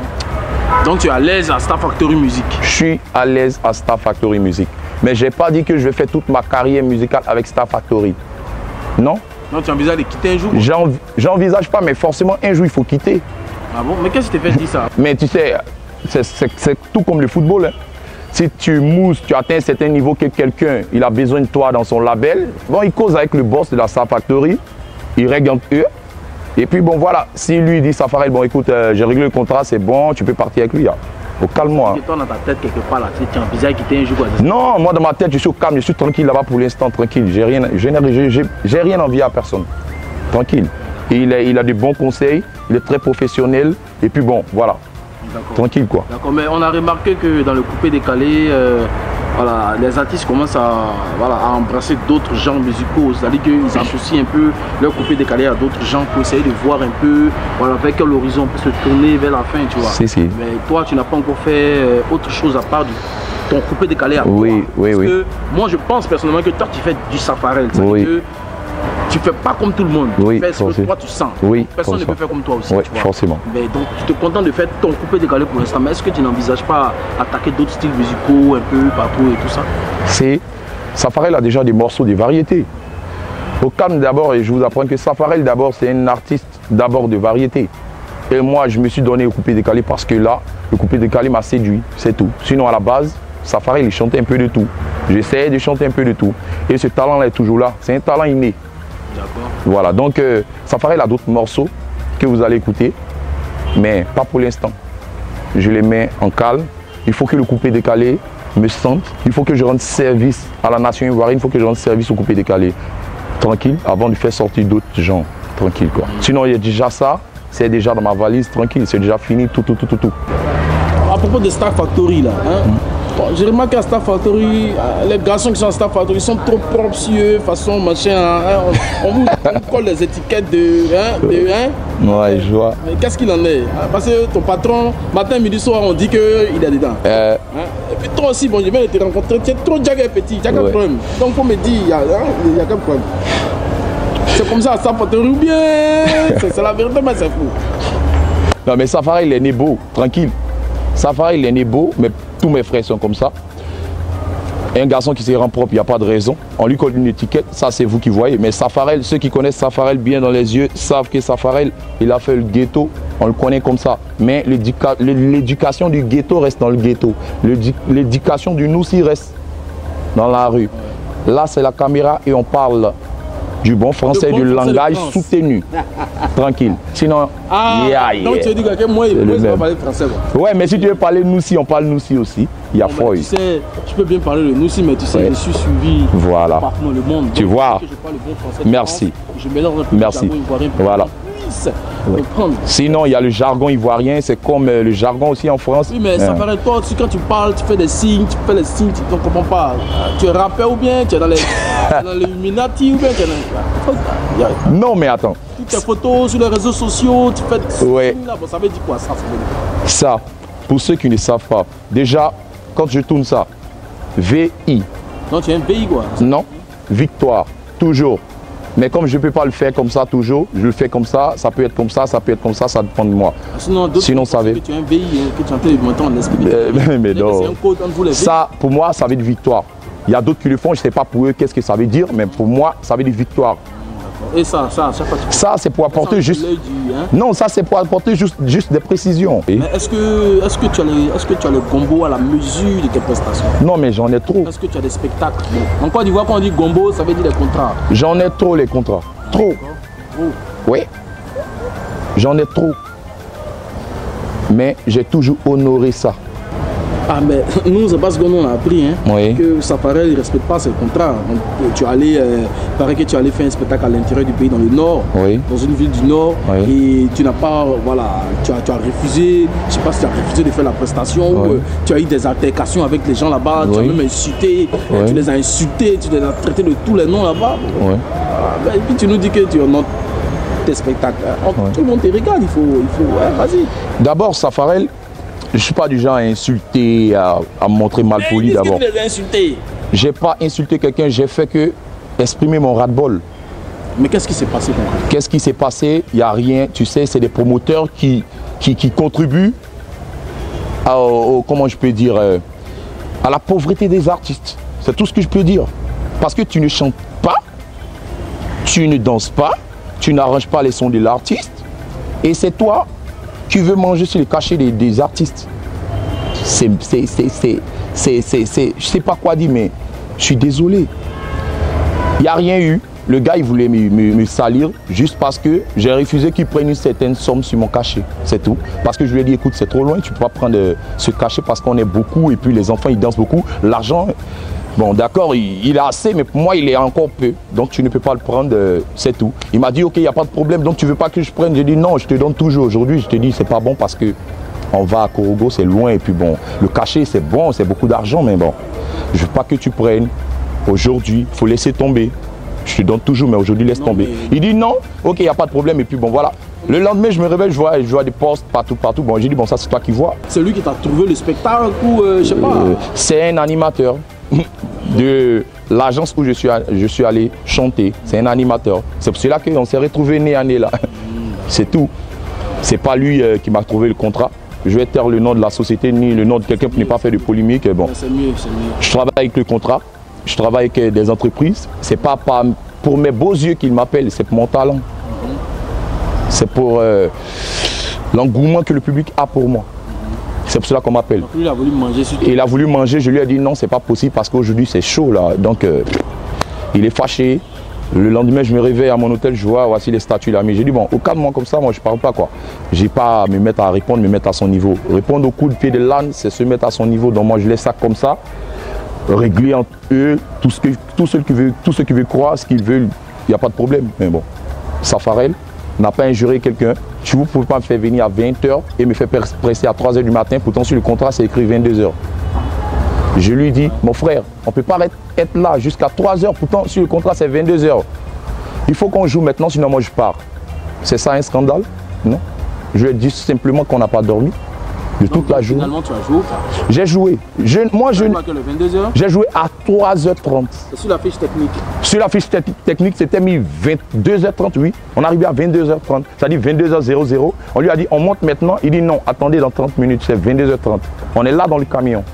donc tu es à l'aise à Star Factory Music. Je suis à l'aise à Star Factory Music. Mais je n'ai pas dit que je vais faire toute ma carrière musicale avec Star Factory. Non. Donc tu envisages de quitter un jour? J'envisage pas, mais forcément un jour il faut quitter. Ah bon? Mais qu'est-ce qui te fait dire ça? Mais tu sais, c'est tout comme le football. Hein. Si tu mousses, tu atteins un certain niveau que quelqu'un il a besoin de toi dans son label, bon, il cause avec le boss de la Star Factory, il règle entre eux. Et puis bon voilà, si lui dit Safarel, bon écoute, j'ai réglé le contrat, c'est bon, tu peux partir avec lui. Hein. Au calme-moi. Toi dans ta tête quelque part là, tu envisages de quitter un jour? Non, moi dans ma tête, je suis au calme, je suis tranquille là-bas pour l'instant, tranquille. J'ai rien envie à personne. Tranquille. Et il a de bons conseils, il est très professionnel. Et puis bon, voilà. Tranquille quoi. D'accord, mais on a remarqué que dans le coupé décalé, voilà, les artistes commencent à embrasser d'autres genres musicaux. C'est-à-dire qu'ils associent un peu leur coupé décalé à d'autres genres pour essayer de voir un peu voilà, vers quel horizon on peut se tourner vers la fin, tu vois. Si. Mais toi, tu n'as pas encore fait autre chose à part ton coupé décalé à toi. Oui. Que moi, je pense personnellement que toi, tu fais du Safarel. Oui. Que tu fais pas comme tout le monde. Oui, tu fais ce que toi tu sens. Oui, personne ne peut faire comme toi aussi. Oui, tu vois. forcément. Mais donc tu te contentes de faire ton coupé décalé pour l'instant. Mais est-ce que tu n'envisages pas attaquer d'autres styles musicaux un peu partout et tout ça? Safarel a déjà des morceaux, des variétés. Au calme d'abord, et je vous apprends que Safarel d'abord c'est un artiste d'abord de variété. Et moi je me suis donné au coupé décalé parce que là, le coupé décalé m'a séduit, c'est tout. Sinon à la base, Safarel il chantait un peu de tout. J'essayais de chanter un peu de tout. Et ce talent-là est toujours là. C'est un talent inné. Voilà, donc Safarel a d'autres morceaux que vous allez écouter, mais pas pour l'instant. Je les mets en calme. Il faut que le coupé décalé me sente. Il faut que je rende service à la nation ivoirienne. Il faut que je rende service au coupé décalé. Tranquille, avant de faire sortir d'autres gens. Tranquille, quoi. Sinon, il y a déjà ça. C'est déjà dans ma valise. Tranquille, c'est déjà fini. Tout. À propos de Star Factory, là, hein, j'ai remarqué à Star Factory, les garçons qui sont à Star Factory sont trop propres sur eux, façon machin. Hein, on vous colle les étiquettes de ouais, je vois. Mais qu'est-ce qu'il en est? Parce que ton patron, matin, midi, soir, on dit qu'il est dedans. Hein? Et puis toi aussi, bon, je viens de te rencontrer, tu es trop jagué petit, il y a quel problème? Donc, il faut me dire, il y a quel problème? C'est comme ça à Star Factory ou bien c'est la vérité, mais c'est fou. Non, mais Safarel, il est né beau, tranquille. Safarel, il est né beau, mais tous mes frères sont comme ça. Un garçon qui se rend propre, il n'y a pas de raison. On lui colle une étiquette, ça c'est vous qui voyez. Mais Safarel, ceux qui connaissent Safarel bien dans les yeux savent que Safarel, il a fait le ghetto, on le connaît comme ça. Mais l'éducation du ghetto reste dans le ghetto. L'éducation du Noussi reste dans la rue. Là, c'est la caméra et on parle du bon français, du langage soutenu. Tranquille. Sinon, donc tu veux dire que moi, je vais parler français. Ouais, mais si tu veux parler Noussi, on parle Noussi aussi. Il y a Foy. Tu sais, je peux bien parler le Noussi, mais tu sais, je suis suivi partout dans le monde. Tu vois. Je parle le bon français. Merci. Je mélange un peu Merci. Voilà. Sinon, il y a le jargon ivoirien, c'est comme le jargon aussi en France. Oui, mais ça paraît toi aussi, quand tu parles, tu fais des signes, tu ne comprends pas. Tu es rappeur ou bien tu es dans les Illuminati ou bien tu es dans... Non, mais attends. Toutes tes photos sur les réseaux sociaux, tu fais des signes là. Bon, ça veut dire quoi ça? Ça, pour ceux qui ne savent pas, déjà, quand je tourne ça, VI. Non, tu es un VI quoi? Non, victoire, toujours. Mais comme je ne peux pas le faire comme ça toujours, je le fais comme ça peut être comme ça peut être comme ça dépend de moi. Sinon ça veut... que tu es un VI, que tu es en train de monter en esprit. Mais non. C'est un code entre vous les VI. Ça, pour moi, ça veut dire victoire. Il y a d'autres qui le font, je ne sais pas pour eux qu'est-ce que ça veut dire, mais pour moi, ça veut dire victoire. Et ça, c'est pour apporter juste... Non, ça c'est pour apporter juste des précisions. Mais est-ce que tu as le gombo à la mesure de tes prestations? Non, mais j'en ai trop. Est-ce que tu as des spectacles? En Côte d'Ivoire, quand on dit gombo, ça veut dire des contrats. J'en ai trop les contrats. Trop. Oui. J'en ai trop. Mais j'ai toujours honoré ça. Ah mais nous c'est parce que nous on a appris que Safarel ne respecte pas ses contrats. Donc, paraît que tu allais faire un spectacle à l'intérieur du pays, dans le nord, dans une ville du nord, et tu n'as pas, voilà, tu as refusé, je ne sais pas si tu as refusé de faire la prestation, ou tu as eu des altercations avec les gens là-bas, tu as même insulté, tu les as insultés, tu les as traités de tous les noms là-bas. Et puis tu nous dis que tu honores tes spectacles. Tout le monde te regarde, il faut vas-y. D'abord Safarel, je ne suis pas du genre à insulter, à me montrer mal poli d'abord. Je n'ai pas insulté quelqu'un, j'ai fait que exprimer mon ras-de-bol. Mais qu'est-ce qui s'est passé concrètement? Qu'est-ce qui s'est passé? Il n'y a rien. Tu sais, c'est des promoteurs qui contribuent à, comment je peux dire, à la pauvreté des artistes. C'est tout ce que je peux dire. Parce que tu ne chantes pas, tu ne danses pas, tu n'arranges pas les sons de l'artiste. Et c'est toi qui veux manger sur les cachets des artistes. Je sais pas quoi dire, mais je suis désolé. Il n'y a rien eu. Le gars, il voulait me salir juste parce que j'ai refusé qu'il prenne une certaine somme sur mon cachet. C'est tout. Parce que je lui ai dit, écoute, c'est trop loin, tu ne peux pas prendre ce cachet parce qu'on est beaucoup et puis les enfants, ils dansent beaucoup. L'argent, bon, d'accord, il a assez, mais pour moi, il est encore peu. Donc, tu ne peux pas le prendre, c'est tout. Il m'a dit, ok, il n'y a pas de problème, donc tu ne veux pas que je prenne? J'ai dit, non, je te donne toujours. Aujourd'hui, je te dis, c'est pas bon parce que on va à Korogo, c'est loin. Et puis bon, le cachet, c'est bon, c'est beaucoup d'argent, mais bon, je ne veux pas que tu prennes. Aujourd'hui, il faut laisser tomber. Je te donne toujours, mais aujourd'hui, laisse tomber. Il dit non, ok, il n'y a pas de problème. Et puis bon, voilà. Le lendemain, je me réveille, je vois des postes partout. Bon, j'ai dit, bon, ça, c'est toi qui vois. C'est lui qui t'a trouvé le spectacle ou je sais pas? C'est un animateur de l'agence où je suis allé chanter. C'est un animateur. C'est pour cela qu'on s'est retrouvés nez à nez là. C'est tout. C'est pas lui qui m'a trouvé le contrat. Je vais taire le nom de la société ni le nom de quelqu'un qui n'est pas fait de polémique. Bon. C'est mieux, c'est mieux. Je travaille avec le contrat. Je travaille avec des entreprises. C'est pas pour mes beaux yeux qu'ils m'appellent, c'est pour mon talent. C'est pour l'engouement que le public a pour moi. C'est pour cela qu'on m'appelle. Il a voulu manger. Il a voulu manger, je lui ai dit non, c'est pas possible parce qu'aujourd'hui c'est chaud là. Donc il est fâché. Le lendemain, je me réveille à mon hôtel, je vois, voici les statuts là. Mais j'ai dit bon, au calme-moi comme ça, moi je parle pas quoi. J'ai pas à me mettre à répondre, me mettre à son niveau. Répondre au coup de pied de l'âne, c'est se mettre à son niveau. Donc moi je laisse ça comme ça. Régler entre eux, tous ceux qui veulent croire ce qu'ils veulent, il n'y a pas de problème. Mais bon, Safarel n'a pas injuré quelqu'un. Tu ne pouvez pas me faire venir à 20 h et me faire presser à 3 h du matin. Pourtant, sur le contrat, c'est écrit 22 h. Je lui dis, mon frère, on ne peut pas être là jusqu'à 3 h. Pourtant, sur le contrat, c'est 22 h. Il faut qu'on joue maintenant, sinon moi je pars. C'est ça un scandale? Non. Je lui ai dit simplement qu'on n'a pas dormi. De toute la journée. Finalement, tu as joué? J'ai joué. J'ai joué à 3h30. C'est sur la fiche technique? Sur la fiche technique, c'était mis 22h30, oui. On est arrivé à 22h30. Ça dit 22h00. On lui a dit, on monte maintenant. Il dit non, attendez dans 30 minutes, c'est 22h30. On est là dans le camion.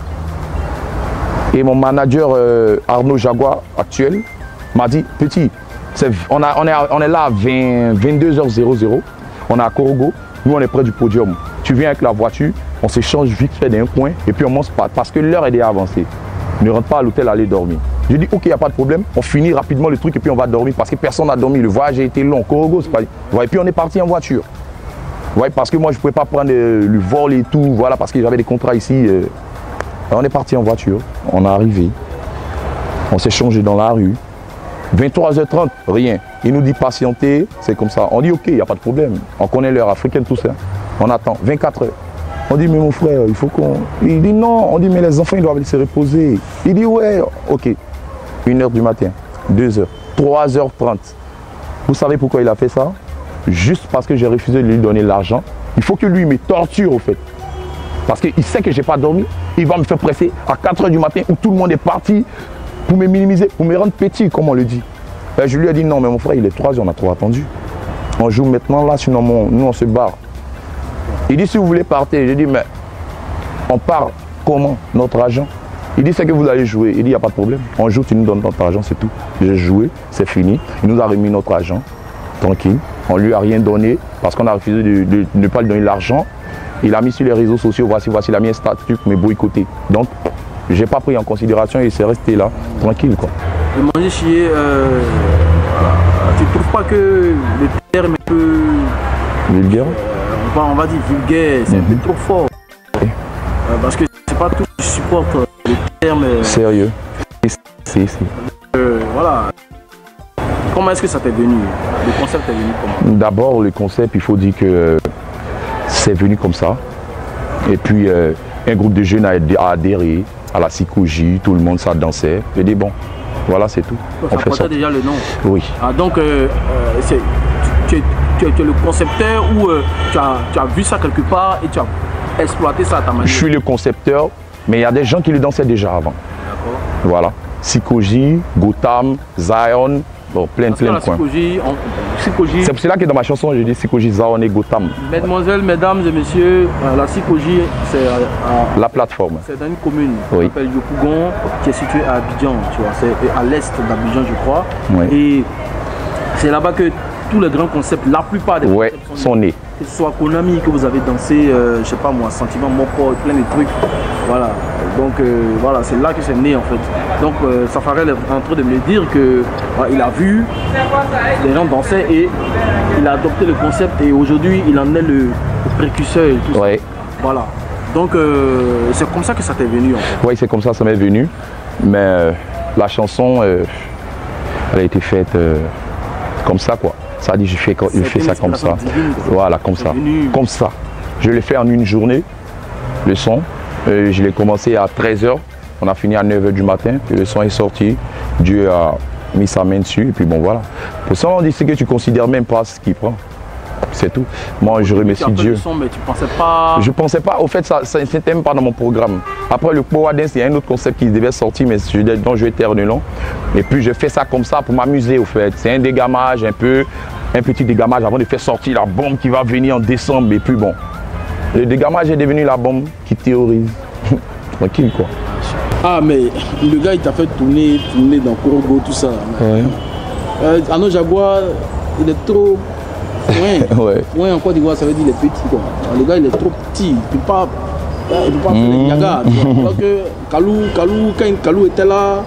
Et mon manager Arnaud Jaguar, actuel, m'a dit, petit, on est là à 22h00. On est à Korogo. Nous, on est près du podium. Tu viens avec la voiture, on s'échange vite fait d'un coin et puis on monte pas parce que l'heure est déjà avancée. Ne rentre pas à l'hôtel, allez dormir. Je dis ok, il n'y a pas de problème, on finit rapidement le truc et puis on va dormir parce que personne n'a dormi. Le voyage a été long, Korogo, c'est pas. Et puis on est parti en voiture. Ouais, parce que moi je ne pouvais pas prendre le vol et tout, voilà, parce que j'avais des contrats ici. On est parti en voiture, on est arrivé, on s'est changé dans la rue. 23h30, rien. Il nous dit patienter, c'est comme ça. On dit ok, il n'y a pas de problème. On connaît l'heure africaine, tout ça. On attend 24 h. On dit mais mon frère, il faut qu'on... Il dit non, on dit mais les enfants ils doivent se reposer. Il dit ouais, ok. 1 h du matin, 2 h, 3h30. Vous savez pourquoi il a fait ça? Juste parce que j'ai refusé de lui donner l'argent. Il faut que lui me torture au fait. Parce qu'il sait que je n'ai pas dormi. Il va me faire presser à 4 h du matin où tout le monde est parti pour me minimiser, pour me rendre petit, comme on le dit. Et je lui ai dit non mais mon frère, il est 3 h, on a trop attendu. On joue maintenant là, sinon nous on se barre. Il dit si vous voulez partir, j'ai dit mais on part comment? Notre argent? Il dit c'est que vous allez jouer. Il dit il n'y a pas de problème. On joue, tu nous donnes notre argent, c'est tout. J'ai joué, c'est fini. Il nous a remis notre argent, tranquille. On ne lui a rien donné parce qu'on a refusé de ne pas lui donner l'argent. Il a mis sur les réseaux sociaux, voici, il a mis un statut pour me boycotter. Donc je n'ai pas pris en considération et c'est resté là, tranquille quoi. Le manger chier, tu ne trouves pas que le terme est un peu... Vulgaire? On va dire vulgaire, c'est un peu trop fort. Parce que c'est pas tout qui supporte le terme. Sérieux? Voilà. Comment est-ce que ça t'est venu? Le concept est venu comment? D'abord, le concept, il faut dire que c'est venu comme ça. Et puis, un groupe de jeunes a adhéré à la psychologie, tout le monde, ça dansait. J'ai dit bon, voilà, c'est tout. On fait ça. Déjà le nom? Oui. Ah, donc, tu es le concepteur ou tu as vu ça quelque part et tu as exploité ça à ta manière? Je suis le concepteur, mais il y a des gens qui le dansaient déjà avant. D'accord. Voilà. Sikoji, Gotham, Zion, bon, plein de coins. C'est pour cela que dans ma chanson, je dis Sikoji, Zion et Gotham. Mesdemoiselles, mesdames et messieurs, la Sikoji, c'est la plateforme. C'est dans une commune qui oui. s'appelle Yopougon, qui est située à Abidjan, tu vois. C'est à l'est d'Abidjan, je crois. Oui. Et c'est là-bas que tous les grands concepts, la plupart des concepts sont nés. Que ce soit Konami, que vous avez dansé, je sais pas moi, Sentiment, Moko, plein de trucs. Voilà. Donc voilà, c'est là que c'est né en fait. Donc Safarel est en train de me dire que il a vu les gens danser et il a adopté le concept et aujourd'hui il en est le précurseur et tout ça. Voilà. Donc c'est comme ça que ça t'est venu en fait. Oui, c'est comme ça que ça m'est venu. Mais la chanson, elle a été faite comme ça quoi. Ça a dit je fais ça comme ça. Voilà, comme ça. Comme ça. Je l'ai fait en une journée, le son. Je l'ai commencé à 13 h, on a fini à 9 h du matin, puis le son est sorti, Dieu a mis sa main dessus, et puis bon voilà. Pour ça on dit que tu considères même pas ce qu'il prend, c'est tout. Moi je remercie Dieu. Son, mais tu pensais pas... Je pensais pas, au fait ça c'était même pas dans mon programme. Après le Power Dance, il y a un autre concept qui devait sortir, mais dont je vais taire de long. Et puis je fais ça comme ça pour m'amuser au fait. C'est un dégamage un petit dégamage avant de faire sortir la bombe qui va venir en décembre, et puis bon. Le dégamage est devenu la bombe qui théorise. Tranquille quoi. Ah mais le gars il t'a fait tourner dans Korogo, tout ça. Ouais. Arnaud Jaguar, il est trop... Ouais, en Côte d'Ivoire ça veut dire il est petit quoi. Le gars il est trop petit, il peut pas faire les yagas. Alors que quand Kalou était là,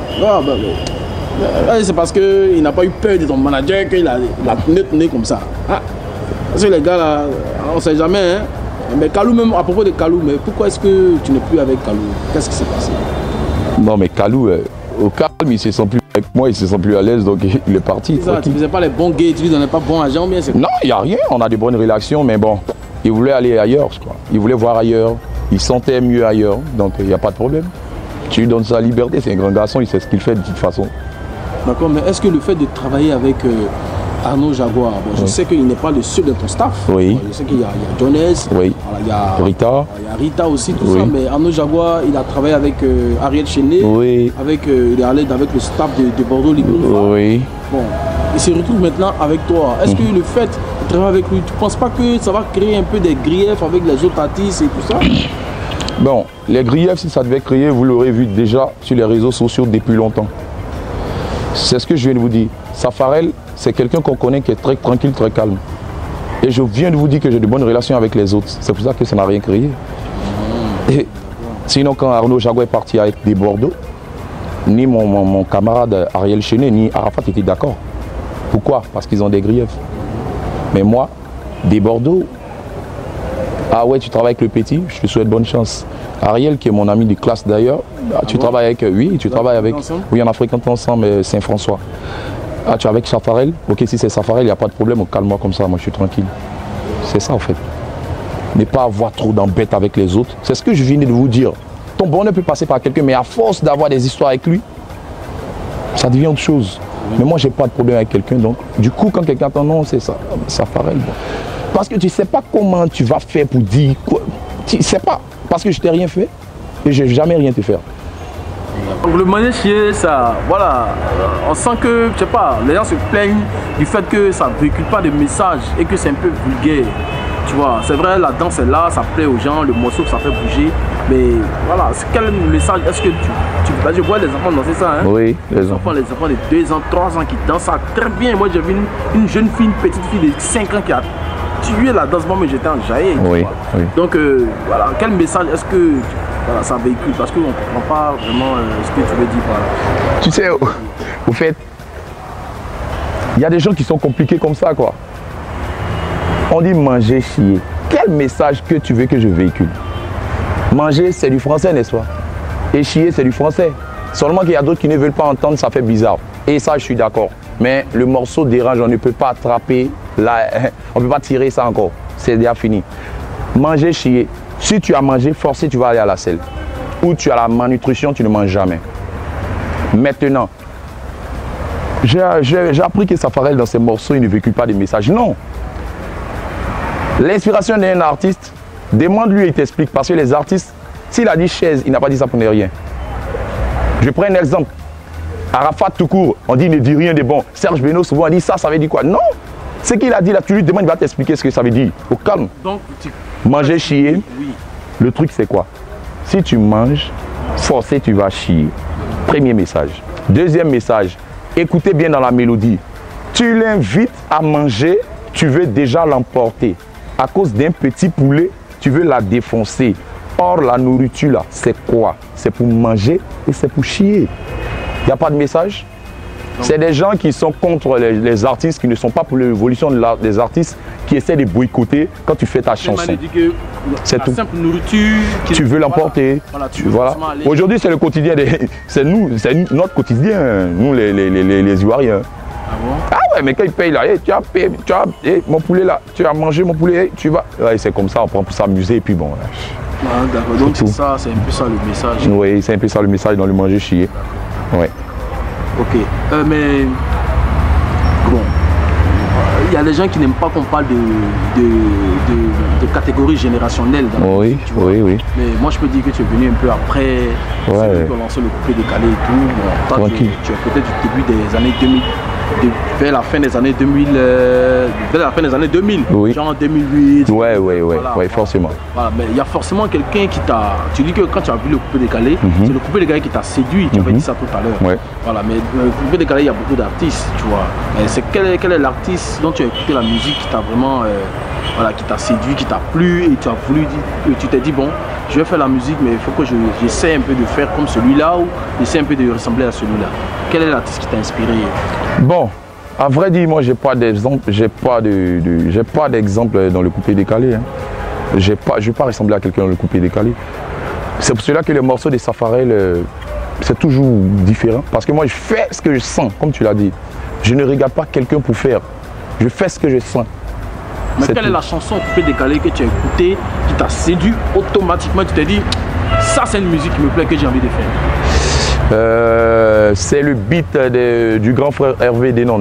c'est parce qu'il n'a pas eu peur de ton manager qu'il a tourné comme ça. Parce que les gars là, on sait jamais hein. Mais Kalou même, à propos de Kalou, mais pourquoi est-ce que tu n'es plus avec Kalou? Qu'est-ce qui s'est passé? Non mais Kalou, au calme, il ne se sent plus avec moi, il ne se sent plus à l'aise, donc il est parti. Ça, tu ne faisais pas les bons gays, tu ne lui donnais pas bon argent, bien c'est... Non, il n'y a rien, on a des bonnes relations, mais bon, il voulait aller ailleurs, je crois. Il voulait voir ailleurs, il sentait mieux ailleurs, donc il n'y a pas de problème. Tu lui donnes sa liberté, c'est un grand garçon, il sait ce qu'il fait de toute façon. D'accord, mais est-ce que le fait de travailler avec Arnaud Jaguar, bon, je sais qu'il n'est pas le seul de ton staff. Oui. Je sais qu'il y a Jones, oui. Voilà, il y a Rita. Il y a Rita aussi, tout ça. Mais Arnaud Jaguar, il a travaillé avec Ariel Chenet. Oui. Il est allé avec le staff de Bordeaux Libre. Oui. Bon, il se retrouve maintenant avec toi. Est-ce que le fait de travailler avec lui, tu ne penses pas que ça va créer un peu des griefs avec les autres artistes et tout ça? Bon, les griefs, si ça devait créer, vous l'aurez vu déjà sur les réseaux sociaux depuis longtemps. C'est ce que je viens de vous dire. Safarel, c'est quelqu'un qu'on connaît qui est très tranquille, très calme. Et je viens de vous dire que j'ai de bonnes relations avec les autres. C'est pour ça que ça n'a rien créé. Et sinon, quand Arnaud Jaguar est parti avec des Bordeaux, ni mon camarade Ariel Chenet, ni Arafat étaient d'accord. Pourquoi? Parce qu'ils ont des griefs. Mais moi, des Bordeaux, ah ouais, tu travailles avec le petit, je te souhaite bonne chance. Ariel, qui est mon ami de classe d'ailleurs, tu travailles avec, oui, tu travailles avec, oui, on a fréquenté ensemble Saint-François. Ah, tu es avec Safarel? Ok, si c'est Safarel, il n'y a pas de problème, calme-moi comme ça, moi je suis tranquille. C'est ça en fait. Ne pas avoir trop d'embêtes avec les autres. C'est ce que je viens de vous dire. Ton bonheur peut passer par quelqu'un, mais à force d'avoir des histoires avec lui, ça devient autre chose. Mais moi, j'ai pas de problème avec quelqu'un, donc du coup, quand quelqu'un t'en non, c'est ça, Safarel. Bon. Parce que tu sais pas comment tu vas faire pour dire quoi. Tu sais pas. Parce que je t'ai rien fait et je n'ai jamais rien te faire. Le manier chier, ça, voilà, on sent que, je sais pas, les gens se plaignent du fait que ça ne véhicule pas de message et que c'est un peu vulgaire. Tu vois, c'est vrai, la danse est là, ça plaît aux gens, le morceau ça fait bouger, mais voilà, quel message est-ce que je vois les enfants danser ça, hein? Oui, les enfants de 2 ans, 3 ans qui dansent ça très bien. Moi j'ai vu une jeune fille, une petite fille de 5 ans qui a tué la danse, mais j'étais en jaillet. Oui, oui. Donc voilà, quel message est-ce que voilà, ça véhicule? Parce qu'on ne comprend pas vraiment ce que tu veux dire par là. Tu sais, au fait, il y a des gens qui sont compliqués comme ça, quoi. On dit manger, chier. Quel message que tu veux que je véhicule? Manger, c'est du français, n'est-ce pas? Et chier, c'est du français. Seulement qu'il y a d'autres qui ne veulent pas entendre, ça fait bizarre. Et ça, je suis d'accord. Mais le morceau dérange, on ne peut pas attraper, on ne peut pas tirer ça encore. C'est déjà fini. Manger, chier. Si tu as mangé, forcé, tu vas aller à la selle. Ou tu as la malnutrition, tu ne manges jamais. Maintenant, j'ai appris que Safarel, dans ses morceaux, il ne véhicule pas des messages. Non. L'inspiration d'un artiste, demande-lui et il t'explique. Parce que les artistes, s'il a dit chaise, il n'a pas dit ça pour ne rien. Je prends un exemple. Arafat tout court, on dit ne dit rien de bon. Serge Beno souvent on dit ça veut dire quoi? Non. Ce qu'il a dit là, tu lui demandes, il va t'expliquer ce que ça veut dire. Au calme. Donc, manger, chier, oui. Le truc c'est quoi? Si tu manges, forcé tu vas chier. Premier message. Deuxième message, écoutez bien dans la mélodie. Tu l'invites à manger, tu veux déjà l'emporter. À cause d'un petit poulet, tu veux la défoncer. Or, la nourriture là, c'est quoi? C'est pour manger et c'est pour chier. Il n'y a pas de message? C'est des gens qui sont contre les artistes, qui ne sont pas pour l'évolution des artistes, qui essaient de boycotter quand tu fais ta chanson. C'est tout. Simple nourriture. Tu veux l'emporter. Voilà. Aujourd'hui, c'est le quotidien. C'est notre quotidien, nous les Ivoiriens. Ah bon? Ah ouais, mais quand ils payent là, hey, tu as payé, mon poulet là, tu as mangé mon poulet, hey, tu vas. Ouais, c'est comme ça, on prend pour s'amuser et puis bon. Ah, d'accord, donc c'est ça, c'est un peu ça le message. Oui, c'est un peu ça le message dans le manger chier. Ouais. Ok, mais bon, il y a des gens qui n'aiment pas qu'on parle de catégorie générationnelle dans la musique, tu vois. Oui. Mais moi je peux dire que tu es venu un peu après, c'est eux qui ont lancé le coupé décalé et tout. Bon, toi, tu es peut-être du début des années 2000, vers la fin des années 2000, vers la fin des années 2000, oui. Genre 2008. Ouais, forcément. Voilà, mais il y a forcément quelqu'un qui t'a. Tu dis que quand tu as vu le coupé décalé, c'est le coupé décalé qui t'a séduit. Tu avais dit ça tout à l'heure. Ouais. Voilà, mais le coupé décalé, il y a beaucoup d'artistes, tu vois. C'est quel est l'artiste dont tu as écouté la musique qui t'a vraiment, voilà, qui t'a séduit, qui t'a plu et tu as voulu, tu t'es dit bon, je vais faire la musique, mais il faut que j'essaie un peu de faire comme celui-là ou j'essaie un peu de ressembler à celui-là. Quel est l'artiste qui t'a inspiré? Bon, à vrai dire, moi j'ai pas d'exemple, j'ai pas d'exemple dans le coupé décalé. Hein. Je vais pas ressembler à quelqu'un dans le coupé décalé. C'est pour cela que les morceaux des Safarel, c'est toujours différent. Parce que moi je fais ce que je sens, comme tu l'as dit. Je ne regarde pas quelqu'un pour faire. Je fais ce que je sens. Mais quelle est la chanson coupé décalé que tu as écoutée, qui t'a séduit automatiquement? Tu t'es dit, ça c'est une musique qui me plaît, que j'ai envie de faire. C'est le beat du grand frère Hervé Denon.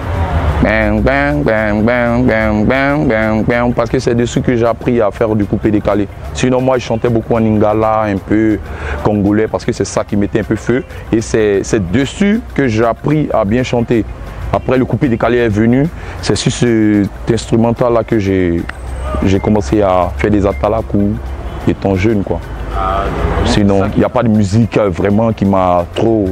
Parce que c'est dessus que j'ai appris à faire du coupé décalé. Sinon moi je chantais beaucoup en lingala, un peu congolais, parce que c'est ça qui mettait un peu feu. Et c'est dessus que j'ai appris à bien chanter. Après le coupé décalé est venu, c'est sur cet instrumental là que j'ai commencé à faire des atalakou étant jeune quoi. Sinon il n'y a pas de musique vraiment qui m'a trop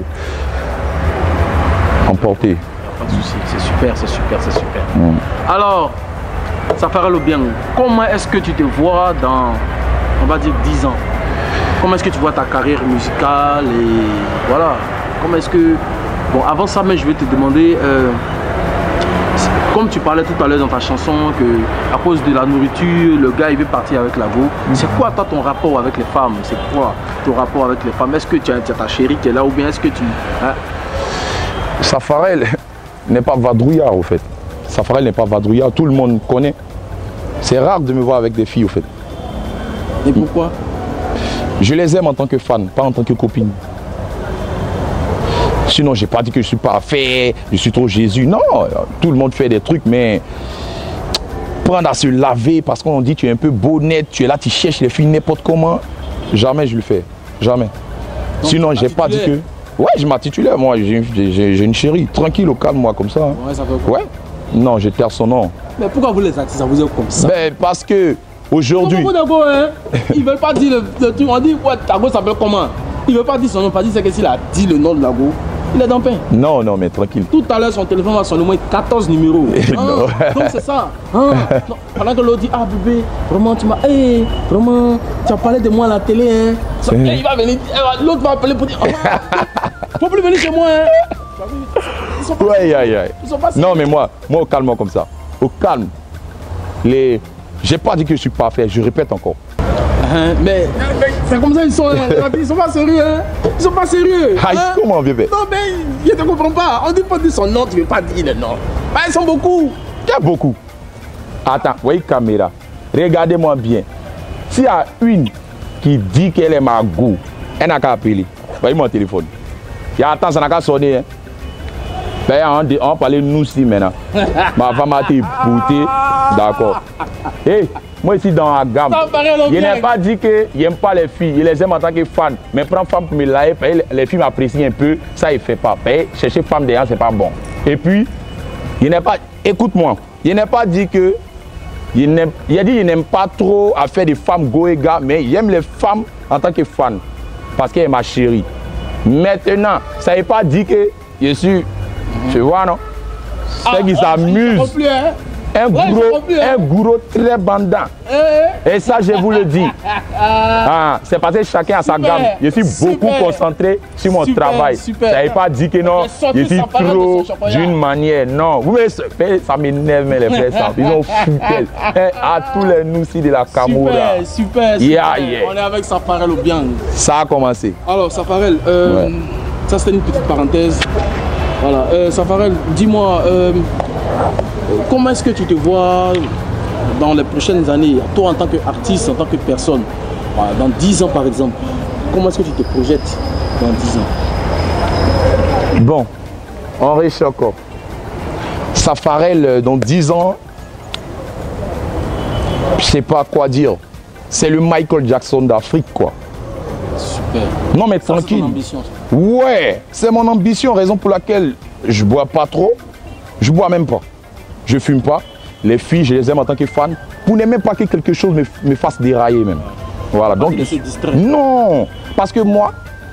emporté. Pas de souci, c'est super. Alors, Safarel Obiang, comment est-ce que tu te vois dans, on va dire, 10 ans? Comment est-ce que tu vois ta carrière musicale et voilà, comment est-ce que... Bon, avant ça, mais je vais te demander, comme tu parlais tout à l'heure dans ta chanson, que à cause de la nourriture, le gars il veut partir avec la go. C'est quoi toi ton rapport avec les femmes? C'est quoi ton rapport avec les femmes? Est-ce que tu as ta chérie qui est là ou bien est-ce que tu... Hein? Safarel n'est pas vadrouillard au fait. Safarel n'est pas vadrouillard, tout le monde connaît. C'est rare de me voir avec des filles au fait. Et pourquoi? Je les aime en tant que fan, pas en tant que copine. Sinon, j'ai pas dit que je suis parfait, je suis trop Jésus. Non, tout le monde fait des trucs, mais prendre à se laver parce qu'on dit tu es un peu bonnette, tu es là, tu cherches les filles n'importe comment. Jamais je le fais, jamais. Donc, sinon, j'ai pas dit que... Ouais, je m'intitulais, moi, j'ai une chérie, tranquille, au calme, moi, comme ça. Hein. Ouais, ça fait quoi? Ouais. Non, je terre son nom. Mais pourquoi vous les artistes, vous êtes comme ça? Ben, parce que aujourd'hui... Hein? Ils veulent pas dire le truc, on dit, ouais, ta go s'appelle comment? Ils veulent pas dire son nom, pas dire c'est que s'il a dit le nom de la go, il est dans le pain. Non, non, mais tranquille. Tout à l'heure, son téléphone va sonner au moins 14 numéros. Ah, donc c'est ça. Ah, non, pendant que l'autre dit, ah bébé, vraiment tu m'as... Hey, vraiment, tu as parlé de moi à la télé. Hein. Il va venir, l'autre va appeler pour dire, faut plus venir chez moi. Hein. Ils sont pas Ils sont pas non, mais moi au calme comme ça. Au calme. J'ai pas dit que je suis parfait, je répète encore. Mais c'est comme ça, ils sont pas sérieux. Hein. Ils sont pas sérieux. Aïe, hein? Comment bébé? Non, mais je ne comprends pas. On dit pas dire son nom, tu ne veux pas dire le nom. Ah, ils sont beaucoup. Il y a beaucoup. Attends, voyez caméra. Regardez-moi bien. S'il y a une qui dit qu'elle est ma go, elle n'a qu'à appeler. Voyez mon téléphone. Il y a attends, ça n'a qu'à sonner. Hein. Ben, on va parler de nous aussi maintenant. Ma femme a été écoutée, d'accord. Hey, moi ici dans la gamme, je n'ai pas dit que je n'aime pas les filles, je les aime en tant que fan. Mais prendre femme pour me live, les filles m'apprécient un peu, ça il ne fait pas. Chercher femme derrière, c'est pas bon. Et puis, je n'ai pas, écoute-moi, je n'ai pas dit que, il a dit que je n'aime pas trop à faire des femmes go et gars, mais j'aime les femmes en tant que fan, parce qu'elle est ma chérie. Maintenant, ça n'est pas dit que je suis, tu vois non, c'est qu'ils s'amusent. Un gourou très bandant. Et ça, je vous le dis. C'est parce que chacun a sa gamme. Je suis beaucoup concentré sur mon travail. Ça n'est pas dit que non, je suis trop d'une manière. Non, vous voyez, ça m'énerve, les frères. Ils ont foutu à tous les noussis de la Camoura. Super. On est avec Safarel au bien. Ça a commencé. Alors, Safarel, ça c'était une petite parenthèse. Voilà. Safarel, dis-moi. Comment est-ce que tu te vois dans les prochaines années, toi en tant qu'artiste, en tant que personne, dans 10 ans par exemple, comment est-ce que tu te projettes dans 10 ans? Bon, Henri Choco, Safarel dans 10 ans, je sais pas quoi dire, c'est le Michael Jackson d'Afrique quoi. Super. Non mais tranquille. C'est ton ambition. Ouais, c'est mon ambition, raison pour laquelle je bois pas trop, je bois même pas. Je fume pas. Les filles, je les aime en tant que fan. Pour n'aimer pas que quelque chose me fasse dérailler même. Voilà. Donc, non, parce que moi,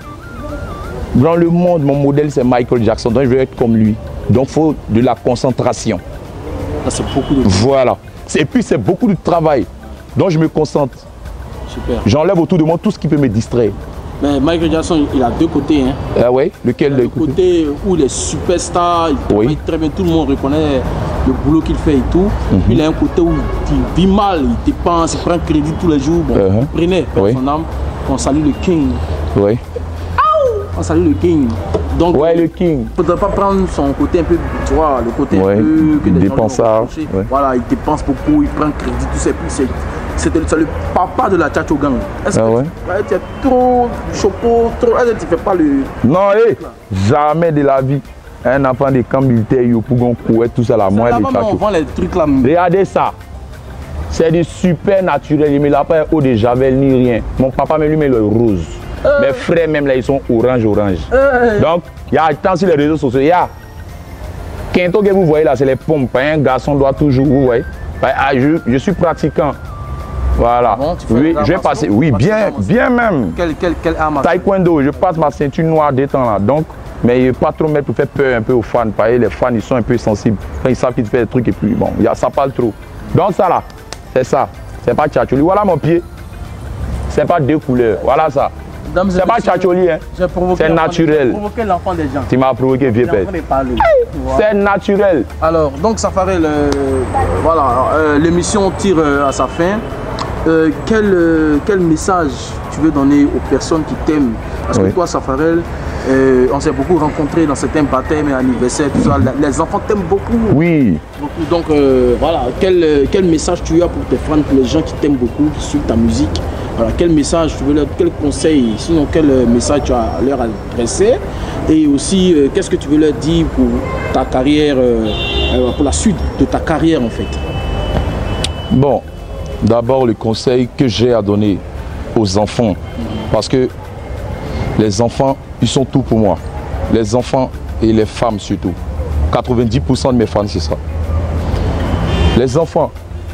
dans le monde, mon modèle c'est Michael Jackson. Donc je veux être comme lui. Donc il faut de la concentration. C'est beaucoup de... Voilà. Et puis c'est beaucoup de travail. Donc je me concentre. Super. J'enlève autour de moi tout ce qui peut me distraire. Mais Michael Jackson, il a deux côtés. Hein. Ah ouais? Lequel? Le côté où les superstars, il travaille très bien, tout le monde reconnaît le boulot qu'il fait et tout. Puis il a un côté où il vit mal, il dépense, il prend crédit tous les jours. Bon, il prenait son âme. On salue le King. Oui. On salue le King. Donc, le King. Il ne faudrait pas prendre son côté un peu, tu vois, le côté un peu que les dépensard. Voilà, il dépense beaucoup, il prend crédit, tout ça. C'est le papa de la Tchacho Gang. Est-ce que tu es trop choco, trop... Est-ce que tu ne fais pas le... Non, jamais de la vie. Un enfant de camp militaire, il faut courir tout ça la moelle de Tchacho. On vend les trucs là. Regardez ça. C'est du super naturel. Il ne met là pas eau de javel ni rien. Mon papa me lui met le rose. Mes frères même là, ils sont orange. Donc, il y a tant sur les réseaux sociaux. Il y a... Quinto que vous voyez là, c'est les pompes. Un garçon doit toujours... Vous voyez. Je suis pratiquant. Voilà. Bon, oui, je vais passer. Oui, bien même. Quelle arme? Taekwondo, je passe ma ceinture noire des temps là. Donc, mais il ne pas trop mettre pour faire peur un peu aux fans. Parce que les fans, ils sont un peu sensibles. Quand ils savent qu'ils font des trucs et puis bon, ça parle trop. Donc ça là, c'est ça. C'est pas tchatcholi. Voilà mon pied. C'est pas deux couleurs. Voilà ça. C'est pas tchatcholi, hein. C'est naturel. J'ai provoqué l'enfant des gens. Tu m'as provoqué, vieux père. C'est naturel. Alors, donc Safarel, voilà, l'émission tire à sa fin. Quel message tu veux donner aux personnes qui t'aiment? Parce que toi, Safarel, on s'est beaucoup rencontrés dans certains baptêmes et anniversaires, tout ça. Les enfants t'aiment beaucoup. Oui. Beaucoup. Donc voilà, quel message tu as pour tes fans, pour les gens qui t'aiment beaucoup, qui suivent ta musique? Voilà, quel message tu veux leur, quel conseil, sinon quel message tu as à leur adresser? Et aussi, qu'est-ce que tu veux leur dire pour ta carrière, pour la suite de ta carrière en fait? Bon. D'abord, le conseil que j'ai à donner aux enfants, parce que les enfants, ils sont tout pour moi. Les enfants et les femmes surtout. 90% de mes fans, c'est ça. Les enfants,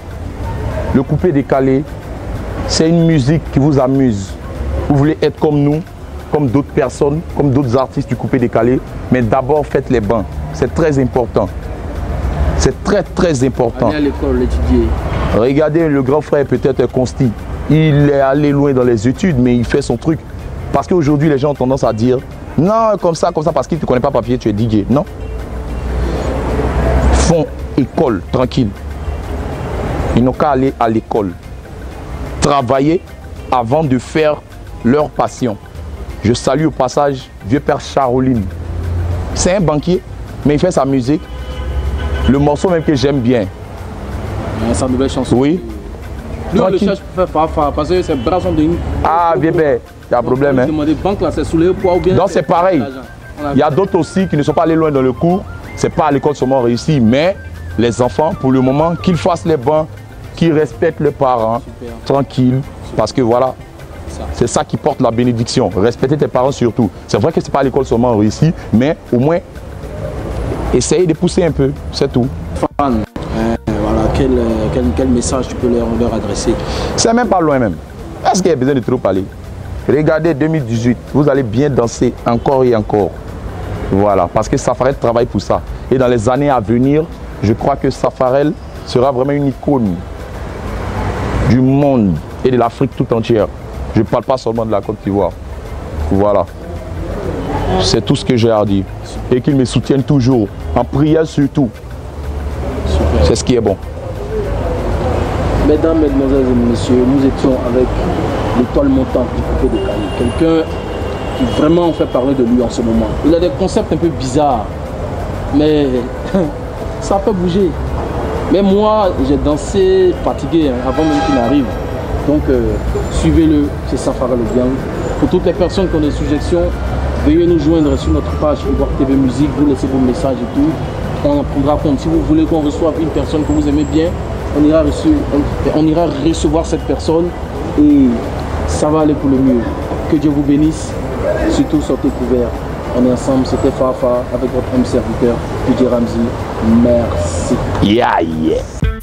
le coupé décalé, c'est une musique qui vous amuse. Vous voulez être comme nous, comme d'autres personnes, comme d'autres artistes du coupé décalé, mais d'abord faites les bains. C'est très important. C'est très important. Aller à l'école, étudier. Regardez, le grand frère peut-être est consti. Il est allé loin dans les études, mais il fait son truc. Parce qu'aujourd'hui, les gens ont tendance à dire non, comme ça, parce qu'il ne te connaît pas papier, tu es DJ. Non. Font école, tranquille. Ils n'ont qu'à aller à l'école. Travailler avant de faire leur passion. Je salue au passage vieux père Charoline. C'est un banquier, mais il fait sa musique. Le morceau même que j'aime bien. Sa nouvelle chanson. Oui. Nous, on le cherche pour faire pas parce que c'est brason de nous. Ah, bien, il y a un problème. Hein. Banque, là, c'est sous les poids ou bien. Donc c'est pareil. Il y a d'autres aussi qui ne sont pas allés loin dans le cours, c'est pas à l'école seulement réussi, mais les enfants, pour le moment, qu'ils fassent les bains, qu'ils respectent leurs parents, tranquille, parce que voilà, c'est ça qui porte la bénédiction. Respecter tes parents surtout. C'est vrai que c'est pas à l'école seulement réussi, mais au moins, essayer de pousser un peu, c'est tout. Fan, voilà, quel message tu peux leur adresser? C'est même pas loin même. Est-ce qu'il y a besoin de trop parler? Regardez 2018, vous allez bien danser encore et encore. Voilà, parce que Safarel travaille pour ça. Et dans les années à venir, je crois que Safarel sera vraiment une icône du monde et de l'Afrique tout entière. Je ne parle pas seulement de la Côte d'Ivoire. Voilà. C'est tout ce que j'ai à dire. Et qu'ils me soutiennent toujours, en prière surtout. C'est ce qui est bon. Mesdames, mesdemoiselles et messieurs, nous étions avec l'étoile montante du coupé de Cali. Quelqu'un qui vraiment fait parler de lui en ce moment. Il a des concepts un peu bizarres, mais ça peut bouger. Mais moi, j'ai dansé fatigué avant même qu'il n'arrive. Donc, suivez-le, c'est Safarel Obiang. Pour toutes les personnes qui ont des suggestions, veuillez nous joindre sur notre page Ivoire TV Musique, vous laissez vos messages et tout. On en prendra compte. Si vous voulez qu'on reçoive une personne que vous aimez bien, on ira recevoir cette personne et ça va aller pour le mieux. Que Dieu vous bénisse. Surtout sortez couverts. On est ensemble. C'était Fafa avec votre homme serviteur, DJ Ramzi. Merci. Yeah.